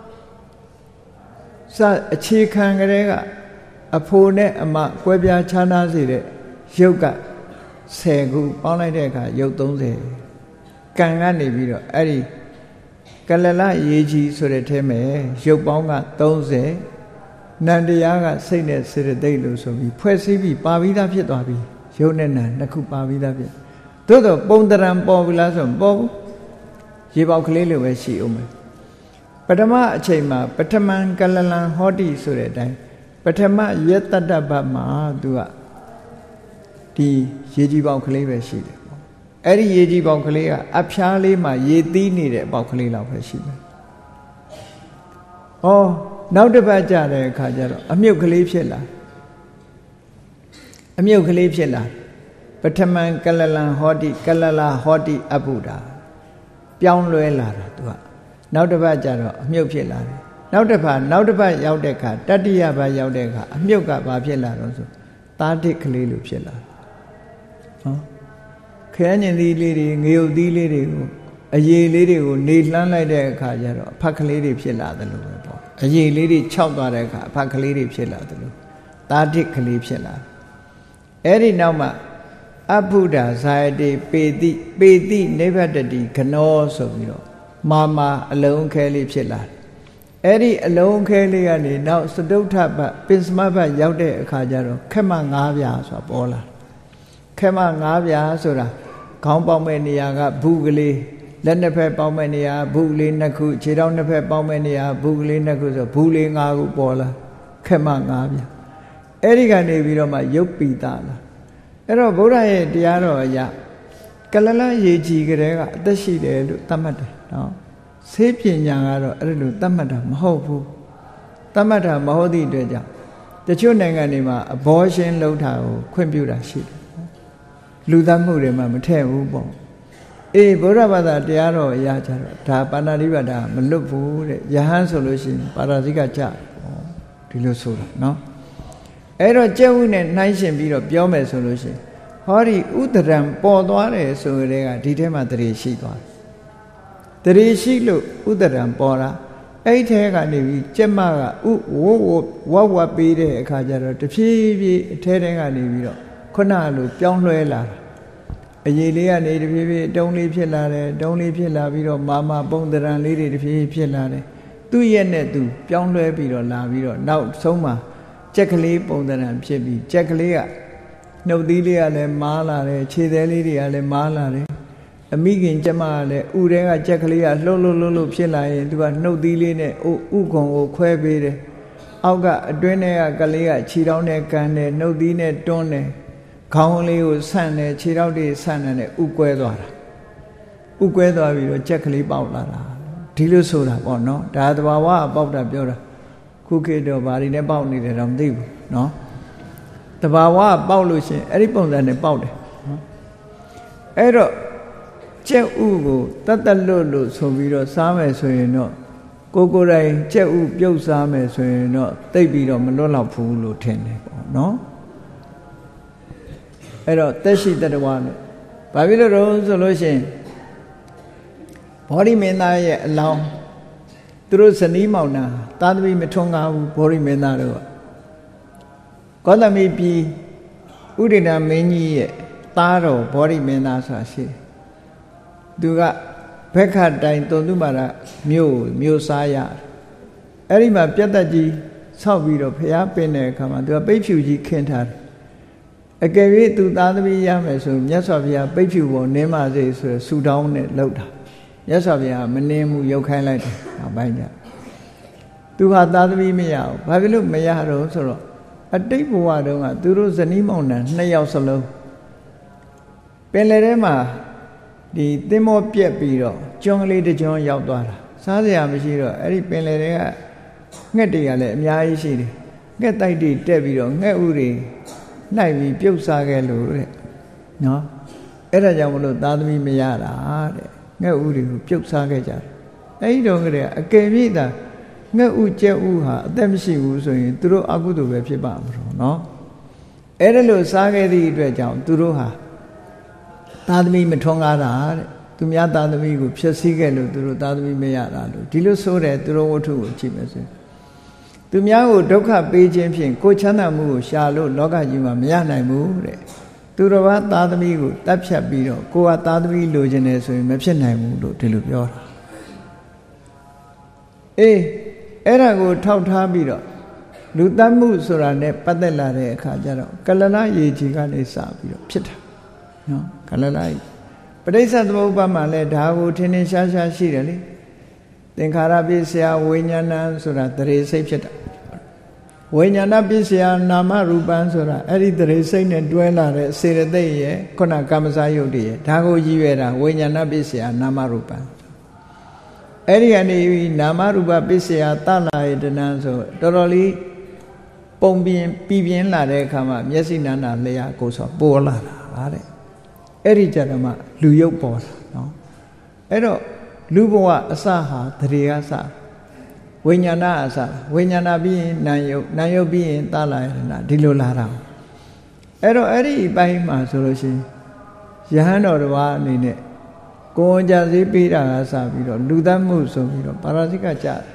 စအခြေခံကလေးကအဖိုးနဲ့အမကွဲပြားခြားနားစေတဲ့ယုတ်က10ခုပေါင်းလိုက်တဲ့အခါယုတ်30ကံကနေပြီးတော့အဲ့ဒီကလလရေကြီးဆိုတဲ့ထဲမှာရုပ်ပေါင်းက30နန္တရားကစိတ်နဲ့စေတသိက်လို့ဆိုပြီးဖွဲ့စည်းပြီးပါပြီးသားဖြစ်သွားပြီရုပ်နဲ့နာနှစ်ခုပါပြီးသားဖြစ်သို့တော့ပုံတရံပေါ်ပြီလားဆိုမပေါ်ဘူးရေပေါက်ကလေးလိုပဲရှိအောင်မယ်ပထမအချိန်မှာပထမံကလလံဟောတိဆိုတဲ့အတိုင်းပထမယတ္တတ္တဘတ်မှာသူကဒီရေကြီးပေါက်ကလေးပဲရှိတယ်ပေါ့အဲ့ဒီရေကြီးပေါက်ကလေးကအဖျားလေးမှာရေသီးနေတဲ့ပေါက်ကလေးလောက်ပဲရှိမယ်နောက်တစ်ပတ်ကြာတဲ့အခါကျတော့အမြုပ်ကလေးဖြစ်လာအမြုပ်ကလေးဖြစ်လာပထမံကလလံဟောတိကလလာဟောတိအဘုဒ္ဓပြောင်းလဲလာတာသူကနောက်တစ်ပတ်ကျတော့အမြုပ်ဖြစ်လာတယ်နောက်တစ်ပတ်ရောက်တဲ့အခါတတိယပတ်ရောက်တဲ့အခါအမြုပ်ကဘာဖြစ်လာတော့ဆိုသားတစ်ကလေးလိုဖြစ်လာဟောခဲညင်သီးလေးတွေငရုတ်သီးလေးတွေကိုအရည်လေးတွေကိုနေလှမ်းလိုက်တဲ့အခါကျတော့အဖတ်ကလေးတွေဖြစ်လာတယ်လို့ပဲပေါ့အရည်လေးတွေခြောက်သွားတဲ့အခါအဖတ်ကလေးတွေဖြစ်လာတယ်လို့သားတစ်ကလေးဖြစ်လာအဲ့ဒီနောက်မှာအဘုဒ္ဓဇာယတိပေတိနိဗ္ဗတတိခနောဆိုပြီးတော့မာအလုံးခဲလေးဖြစ်လာအဲ့ဒီအလုံးခဲလေးကနေနောက်စတုဋ္ဌဘပစ္စမဘရောက်တဲ့အခါကျတော့ခက်မ9ပြားဆိုတာပေါ်လာခက်မ9ပြားဆိုတာခေါင်းပေါက်မဲ့နေရာကဘူးကလေးလက်နှစ်ဖက်ပေါက်မဲ့နေရာဘူးကလေး2ခုခြေထောက်နှစ်ဖက်ပေါက်မဲ့နေရာဘူးကလေး2ခုဆိုဘူးလေး5ခုပေါ်လာခက်မ9ပြားအဲ့ဒီကနေပြီးတော့မှရုပ်ပိတာလာအဲ့တော့ဗုဒ္ဓရဲ့တရားတော်အရာကလလရေကြီးကလေးကအသက်ရှိတယ်လို့သတ်မှတ်တယ်နော်ဆေးပညာကတော့အဲ့လိုသတ်မှတ်တာမဟုတ်ဘူးသတ်မှတ်တာမဟုတ်သည့်အတွက်ကြောင့်တချို့နိုင်ငံတွေမှာအဘောရှင်းလုပ်တာကိုခွင့်ပြုတာရှိတယ်လူသတ်မှုတွေမှာမထည့်ဘူးပေါ့အေးဗုဒ္ဓဘာသာတရားတော်အရာကြတော့ဒါပါဏာတိပါဒမလွတ်ဘူးတဲ့ယဟန်ဆိုလို့ရှိရင်ပါရဇိကကြဒီလိုဆိုတာနော်အဲ့တော့ကျက်ဥနဲ့နှိုင်းရှင်ပြီးတော့ပြောမယ်ဆိုလို့ရှိရင်ဟောဒီဥဒရံပေါ်သွားတယ်ဆိုတဲ့ကဒီထဲမှာတရေရှိသွားတယ်တရေရှိလို့ဥဒရံပေါ်တာအဲ့ထဲကနေပြီးကျက်မကဝပေးတဲ့အခါကျတော့တဖြည်းဖြည်းအထဲထဲကနေပြီးတော့ခုနလိုပြောင်းလဲလာတာအရေးလေးကနေတဖြည်းဖြည်းတုံးလေးဖြစ်လာတယ်တုံးလေးဖြစ်လာပြီးတော့မာပုံတရံလေးတွေတဖြည်းဖြည်းဖြစ်လာတယ်သူ့ရဲ့နဲ့သူပြောင်းလဲပြီးတော့လာပြီးတော့နောက်ဆုံးမှာကြက်ကလေးပုံသဏ္ဍာန်ဖြစ်ပြီးကြက်ကလေးကနှုတ်သီးလေးကလည်းမားလာတယ်ခြေသေးလေးတွေကလည်းမားလာတယ်အမိခင်ကျမကလည်းဥထဲကကြက်ကလေးကလှုပ်ဖြစ်လာရင်သူကနှုတ်သီးလေးနဲ့ဥခွန်ကိုခွဲပေးတယ်အောက်ကအတွင်းထဲကကလေးကခြေထောက်နဲ့ကန်တယ်နှုတ်သီးနဲ့တွန်းတယ်ခေါင်းလေးကိုဆန့်တယ်ခြေထောက်တွေဆန့်တယ်ဥကွဲသွားတာဥကွဲသွားပြီးတော့ကြက်ကလေးပေါက်လာတာဒီလိုဆိုတာပေါ့နော်ဒါသဘာဝပေါက်တာပြောတာခုခေတ်တော့ဘာတွေနဲ့ပေါက်နေတယ်တော့မသိဘူးเนาะတဘာဝပေါက်လို့ရှင်အဲ့ဒီပုံစံနဲ့ပေါက်တယ်နော်အဲ့တော့ကြက်ဥကိုတတ်လို့ဆိုပြီးတော့စားမယ်ဆိုရင်တော့ကိုယ်တိုင်ကြက်ဥပြုတ်စားမယ်ဆိုရင်တော့တိတ်ပြီးတော့မလွတ်လောက်ဘူးလို့ထင်တယ်ပေါ့နော်အဲ့တော့သက်ရှိတတဝါလို့ဘာဖြစ်လို့တော့ဆိုလို့ရှင်ဘောဓိမင်းသားရဲ့အလောင်းသူတို့ဇနီးမောင်နှံသာသမီမထွန်းကားဘူးဘောဓိမင်းသားတို့ကကောသမီပြည်ဥဒိဏမင်းကြီးရဲ့သားတော်ဘောဓိမင်းသားဆိုတာရှိတယ်သူကဘက်ခတိုင်တုံသူမာရမြို့စားရတယ်အဲ့ဒီမှာပြတ်သက်ကြီးဆောက်ပြီးတော့ဖျားပင်တဲ့အခါမှာသူကပိတ်ဖြူကြီးခင်းထားတယ်အကယ်၍သူသားသမီးရမယ်ဆိုမြတ်စွာဘုရားပိတ်ဖြူပေါ်နင်းပါစေဆိုရယ်ဆူတောင်းနဲ့လှုပ်တာမြတ်စွာဘုရားမနှင်းမှုရုပ်ခိုင်းလိုက်တယ်နောက်ပိုင်းကျသူဟာသားသမီးမရဘူးဘာဖြစ်လို့မရတော့ဆိုတော့အတိတ်ဘဝတုန်းကသူတို့ဇနီးမောင်နှံ2ယောက်စလုံးပင်လယ်ထဲမှာဒီသင်္ဘောပြက်ပြီးတော့ကျွန်းကလေးတစ်ကျွန်းရောက်သွားတာစားစရာမရှိတော့အဲ့ဒီပင်လယ်ထဲကငှက်တွေကလည်းအများကြီးရှိတယ်ငှက်တိုက်တွေတက်ပြီးတော့ငှက်ဥတွေနှိုက်ပြီးပြုတ်စားခဲ့လို့တဲ့နော်အဲ့ဒါကြောင့်မလို့သားသမီးမရတာတဲ့ငှက်ဥတွေကိုပြုတ်စားခဲ့ကြတယ်အဲ့ဒီတော့ကလေးအကယ်၍သာငှက်ဥကြက်ဥဟာအသက်မရှိဘူးဆိုရင်သူတို့အကုသိုလ်ပဲဖြစ်ပါမှာတော့နော်အဲ့ဒါလို့စားခဲ့သည့်အတွက်ကြောင့်သူတို့ဟာသားသမီးမထွန်းကားတာတဲ့သူများသားသမီးကိုဖျက်ဆီးခဲ့လို့သူတို့သားသမီးမရတာလို့ဒီလိုဆိုတယ်သူတို့ဝတ္ထုကိုကြည့်မယ်ဆိုသူများကိုဒုက္ခပေးခြင်းဖြင့်ကိုယ်ချမ်းသာမှုကိုရှာလို့လောကကြီးမှာမရနိုင်ဘူးတဲ့သူတော်ဘာသားသမီးကိုတတ်ဖြတ်ပြီးတော့ကိုယ်ကသားသမီးလိုချင်တယ်ဆိုရင်မဖြစ်နိုင်ဘူးလို့ဒီလိုပြောတာအေးအဲ့ဒါကိုထောက်ထားပြီးတော့လူတတ်မှုဆိုတာနဲ့ပတ်သက်လာတဲ့အခါကျတော့ကလလရေကြီးကနေစပြီးတော့ဖြစ်တာနော်ကလလပဋိစ္စသမုပ္ပါမှာလည်းဒါကိုထင်ထင်ရှားရှားရှိတယ်လေသင်္ခါရပစ္စယဝိညာဏဆိုတာတရေစိတ်ဖြစ်တာဝိညာဏပစ္စယနာမရူပံဆိုတာအဲ့ဒီတရေစိတ်နဲ့တွဲလာတဲ့စေတသိက်ရဲ့ခုနကမ္မစာယုတ်တည်းရဲ့ဒါကိုရည်ရွယ်တာဝိညာဏပစ္စယနာမရူပံအဲ့ဒီကနေနာမရူပပစ္စယတလာယတနံဆိုတော်တော်လေးပပုံပြင်းလာတဲ့အခါမှာမျက်စိနာနာလျှာကိုယ်ဆိုပေါ်လာတာတဲ့အဲ့ဒီကြတော့မှလူရုပ်ပေါ်တာနော်အဲ့တော့လူဘဝအစဟာတရေကစဝိညာဏအစဝိညာဏပြီးရင်နာယုတ်နာယုတ်ပြီးရင်သလယနာဒီလိုလာတာအဲ့တော့အဲ့ဒီအပိုင်းမှာဆိုလို့ရှိရင်ယဟန်တော်တစ်ပါးအနေနဲ့ကိုယ်ကြစည်းပေးတာကစပြီးတော့လူသတ်မှုဆိုပြီးတော့ပါရဇိကကြတယ်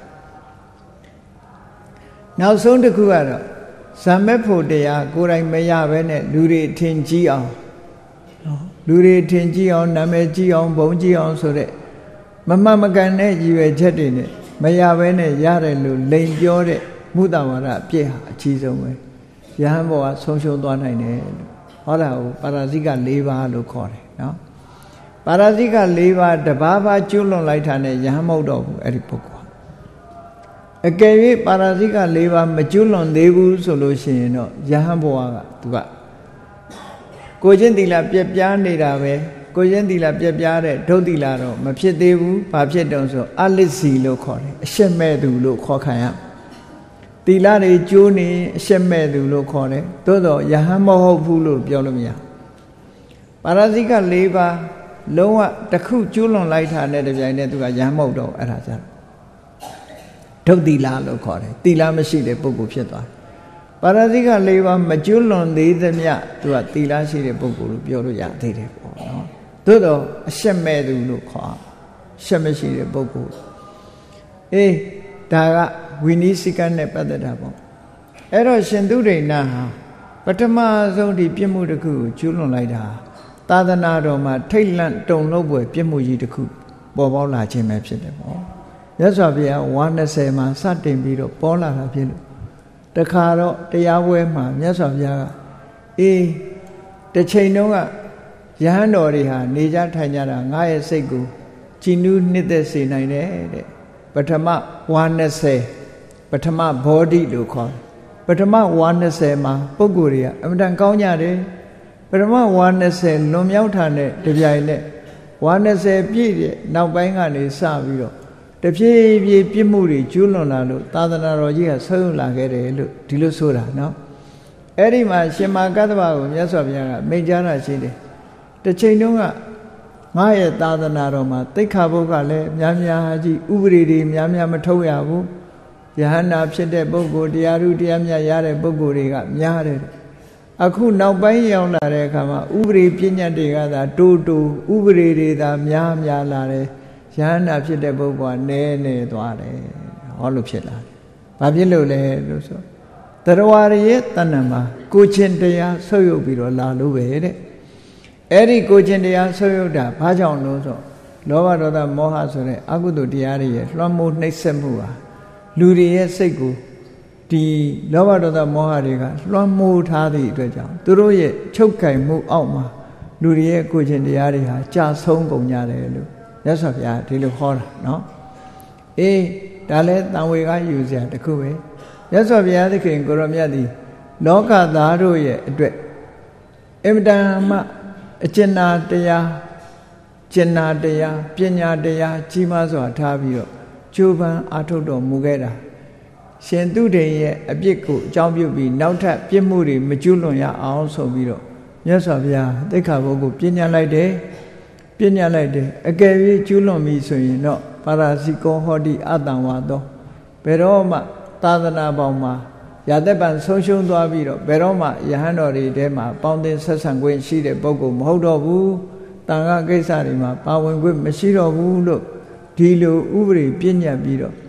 နောက်ဆုံးတစ်ခုကတော့ဇံမဲ့ဖို့တရားကိုယ်တိုင်မရဘဲနဲ့လူတွေထင်ကြီးအောင်နော်လူတွေထင်ကြီးအောင်နာမည်ကြီးအောင်ဘုံကြီးအောင်ဆိုတဲ့မမှန်မကန်တဲ့ရည်ရွယ်ချက်တွေနဲ့မရဘဲနဲ့ရတယ်လို့လိန်ပြောတဲ့မုဒ္ဒဝါဒအပြည့်ဟာအကြီးဆုံးပဲယဟန်ဘောကဆုံးရှုံးသွားနိုင်တယ်လို့ဟောတာကိုပါရဇိက၄ပါးလို့ခေါ်တယ်နော်ပါရဇိက၄ပါးတပါးပါးကျွလွန်လိုက်တာနဲ့ယဟန်မဟုတ်တော့ဘူးအဲ့ဒီပုဂ္ဂိုလ်အကယ်၍ပါရဇိက၄ပါးမကျွလွန်သေးဘူးဆိုလို့ရှိရင်တော့ယဟန်ဘဝကသူကကိုချင်းသီလပြက်ပြားနေတာပဲကိုချင်းသီလပြက်ပြားတဲ့ဒုတ်သီလတော့မဖြစ်သေးဘူးဘာဖြစ်တုံးဆိုအလစ်စီလို့ခေါ်တယ်အရှက်မဲ့သူလို့ခေါ်ခံရသီလတွေကျိုးနေအရှက်မဲ့သူလို့ခေါ်တယ်သို့တော့ယဟန်မဟုတ်ဘူးလို့ပြောလို့မရပါရဇိက၄ပါးလုံးဝတစ်ခုကျွလွန်လိုက်တာနဲ့တပြိုင်တည်းသူကယဟန်မဟုတ်တော့အဲ့ဒါကြဒုတ်သီလလို့ခေါ်တယ်သီလမရှိတဲ့ပုဂ္ဂိုလ်ဖြစ်သွားတယ်ပါရဇိက၄ပါးမကျွလွန်သေးသမျှသူကသီလရှိတဲ့ပုဂ္ဂိုလ်လို့ပြောလို့ရသေးတယ်ပေါ့နော်သို့တော့အရှက်မဲ့သူလို့ခေါ်ရှက်မရှိတဲ့ပုဂ္ဂိုလ်အေးဒါကဝိနည်းစိကနဲ့ပတ်သက်တာပေါ့အဲ့တော့ရှင်သုဒိဏဟာပထမဆုံးဒီပြစ်မှုတစ်ခုကိုကျွလွန်လိုက်တာသာသနာတော်မှာထိတ်လန့်တုန်လှုပ်ဖွယ်ပြစ်မှုကြီးတစ်ခုပေါ်ပေါက်လာခြင်းပဲဖြစ်တယ်ပေါ့မြတ်စွာဘုရားဝါ20မှာစတင်ပြီးတော့ပေါ်လာတာဖြစ်လို့တခါတော့တရားပွဲမှာမြတ်စွာဘုရားကအေးတစ်ချိန်တုန်းကယဟန်တော်တွေဟာနေကြထိုင်ကြတာငါရဲ့စိတ်ကိုကြည်နူးနှစ်သက်စေနိုင်တယ်တဲ့ပထမဝါ20ပထမဘောဓိလို့ခေါ်တယ်ပထမဝါ20မှာပုဂ္ဂိုလ်တွေကအမှန်တန်ကောင်းကြတယ်ပထမဝါ20လွန်မြောက်တာနဲ့တပြိုင်နက်ဝါ20ပြည့်တဲ့နောက်ပိုင်းကနေစပြီးတော့တဖြည်းဖြည်းပြစ်မှုတွေကျွလွန်လာလို့သာသနာတော်ကြီးကဆုံးယုံလာခဲ့တယ်လို့ဒီလိုဆိုတာနော်အဲ့ဒီမှာရှင်မာကတ္တဗကိုမြတ်စွာဘုရားကမိန့်ကြားတာရှိတယ်တစ်ချိန်တုန်းကငါရဲ့သာသနာတော်မှာသိက္ခာပုဒ်ကလည်းများများကြီးဥပဒေတွေများများမထုတ်ရဘူးယဟန္တာဖြစ်တဲ့ပုဂ္ဂိုလ်တရားဓုတရားမြတ်ရတဲ့ပုဂ္ဂိုလ်တွေကများတယ်အခုနောက်ပိုင်းရောက်လာတဲ့အခါမှာဥပဒေပညာတွေကသာတိုးတိုးဥပဒေတွေသာများများလာတယ်ယဟန္တာဖြစ်တဲ့ပုဂ္ဂိုလ်ကနည်းနေသွားတယ်ဟောလို့ဖြစ်လာတယ်ဘာဖြစ်လို့လဲလို့ဆိုတရားရဲ့တဏ္ဍမှာကိုချင်းတရားဆုပ်ယုပ်ပြီးတော့လာလို့ပဲတဲ့အဲ့ဒီကိုချင်းတရားဆုပ်ယုပ်တာဘာကြောင့်လို့ဆိုလောဘဒေါသမောဟဆိုတဲ့အကုသိုလ်တရားတွေရဲ့လွှမ်းမိုးနှိပ်စက်မှုဟာလူတွေရဲ့စိတ်ကိုဒီလောဘဒေါသမောဟတွေကလွှမ်းမိုးထားသည့်အတွက်ကြောင့်သူတို့ရဲ့ချုပ်ကင်မှုအောက်မှာလူတွေရဲ့ကိုချင်းတရားတွေဟာကြာဆုံးကုန်ကြတယ်လို့မြတ်စွာဘုရားဒီလိုဟောတာနော်အေးဒါလည်းတန်ဝေကယူစရာတခုပဲမြတ်စွာဘုရားသခင်ကိုရောမြတ်သည်လောကသားတို့ရဲ့အတွက်အင်မတန်မှအကျဉ်းနာတရားကျဉ်းနာတရားပညာတရားကြီးမားစွာထားပြီးတော့ကြိုးပမ်းအားထုတ်တော်မူခဲ့တာရှင်သူတေရဲ့အပြစ်ကိုအကြောင်းပြုပြီးနောက်ထပ်ပြစ်မှုတွေမကျွလွန်ရအောင်ဆိုပြီးတော့မြတ်စွာဘုရားသိက္ခာပုဒ်ကိုပြညာလိုက်တယ်ပြညာလိုက်တယ်အကယ်၍ကျွလွန်ပြီဆိုရင်တော့ပါရဇိကောဟောတိအတံဝါသောဘယ်တော့မှသာသနာပေါင်းမှာရာသက်ပံဆုံးရှုံးသွားပြီးတော့ဘယ်တော့မှယဟန်တော်တွေထဲမှာပေါင်းသင်းဆက်ဆံခွင့်ရှိတဲ့ပုဂ္ဂိုလ်မဟုတ်တော့ဘူးတန်ခါကိစ္စတွေမှာပါဝင်ခွင့်မရှိတော့ဘူးလို့ဒီလိုဥပဒေပြညတ်ပြီးတော့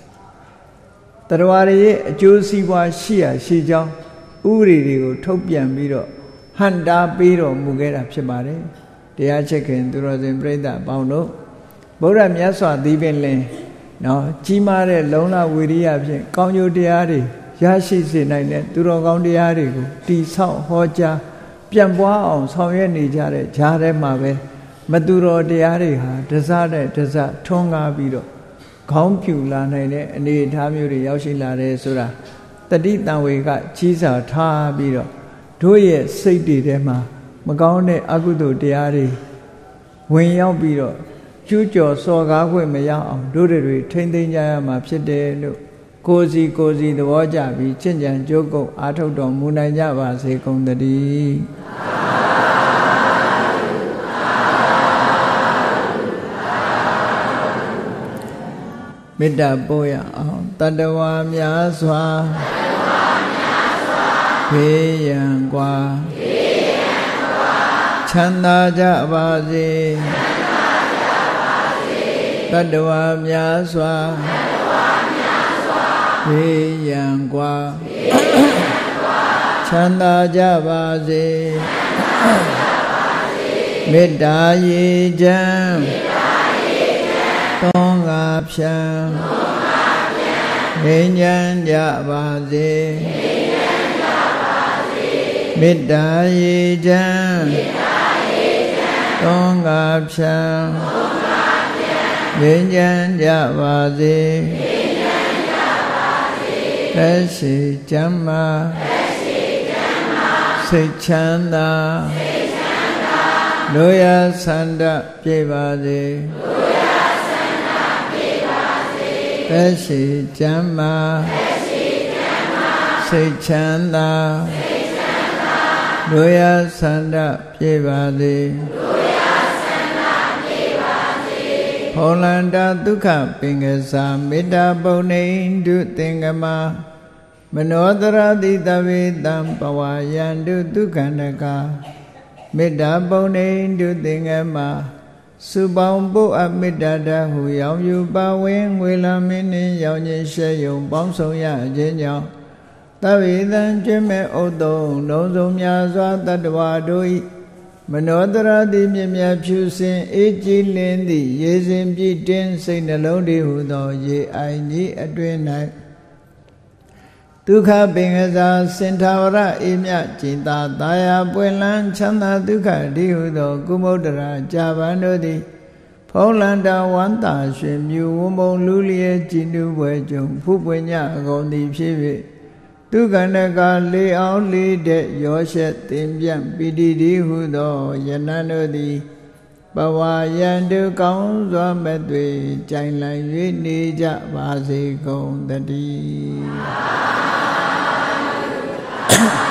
တရားရဲ့အကျိုးစီးပွားရှိရာရှိကြောင်းဥပဒေတွေကိုထုတ်ပြန်ပြီးတော့ဟန်တာပေးတော်မူခဲ့တာဖြစ်ပါတယ်တရားချက်ခင်သူတော်စင်ပြိဿအပေါင်းတို့ဗုဒ္ဓမြတ်စွာဘုရားပင်လင်နော်ကြီးမားတဲ့လုံလဝိရိယဖြင့်ကောင်းကျိုးတရားတွေရရှိစေနိုင်တဲ့သူတော်ကောင်းတရားတွေကိုတည်ဆောက်ဟောကြားပြန့်ပွားအောင်ဆောင်ရွက်နေကြတဲ့ဂျားထဲမှာပဲမသူတော်တရားတွေဟာတစတဲ့တစထွန်းကားပြီးတော့ခေါင်းပြူလာနိုင်တဲ့အနေအထားမျိုးတွေရောက်ရှိလာတယ်ဆိုတာတတိတံဝေကကြီးစွာထားပြီးတော့တို့ရဲ့စိတ်တွေထဲမှာမကောင်းတဲ့အကုသိုလ်တရားတွေဝင်ရောက်ပြီးတော့ကျူးကျော်စော်ကားခွင့်မရအောင်တို့တွေထိမ့်သိမ်းကြရမှာဖြစ်တယ်လို့ကိုစီသဘောကြပြီးချင့်ကြံကြိုးကုပ်အားထုတ်တော်မူနိုင်ကြပါစေကုန်သတည်းမေတ္တာပို့ရအောင်တတ္တဝါများစွာဘေးရန်ကွာချမ်းသာကြပါစေတတ္တဝါများစွာဘေးရန်ကွာချမ်းသာကြပါစေမေတ္တာရေချမ်းသောငါဖြံငြိမ်းချမ်းကြပါစေမေတ္တာရေချမ်းသောငါဖြံငြိမ်းချမ်းကြပါစေသက်ရှိချမ်းသာစိတ်ချမ်းသာလူရဆန္ဒပြည့်ပါစေသက်ရှိချမ်းသာစိတ်ချမ်းသာလူရဆန္ဒပြည့်ပါစေဖောလန္တာဒုက္ခပင်ကစားမေတ္တာပုံနေတုသင်္ကမမနောတရတိတဝေတံပဝါယန္တုဒုက္ခန္တကမေတ္တာပုံနေတုသင်္ကမစုပေါင်းပုအမေတ္တာတဟုရောင်ယူပါဝင်ငွေလမင်းနှင့်ရောင်ခြင်းရှဲယုံပေါင်းဆောင်ရခြင်းကြောင့်တဝေတံကျွမ်းမဲ့ဥတ္တုံလုံးစုံများစွာတတ္တဝါတို့၏မနောတရတိမြင့်မြတ်ဖြူစင်အေးကြည်လင်းသည့်ရေစင်ပြည့်တင်းစိတ်နှလုံးတည်းဟူသောရေအိုင်ကြီးအတွင်၌ဒုက္ခပင်ကစားစင်ထာဝရအေးမြကျင်သာတာယာပွင့်လန်းချမ်းသာဒုက္ခတည်းဟူသောကုမုဒ္ဒရာကြာပန်တို့သည်ဖုံးလန္တာဝန္တာရွှင်မြူဝုံမုံလူလျက်ကြည်နူးပွဲကြုံဖူးပွင့်ညအကုန်သည်ဖြစ်၍ဒုက္ခန္တကလေအောင်လေးတဲ့ရောရှက်တင်ပြန့်ပိတိတည်းဟုသောယနံတို့သည်ပဝါယန္တုကောင်းစွာမဲ့တွေကြိုင်လိုက်၍နေကြပါစေကုန်သတည်း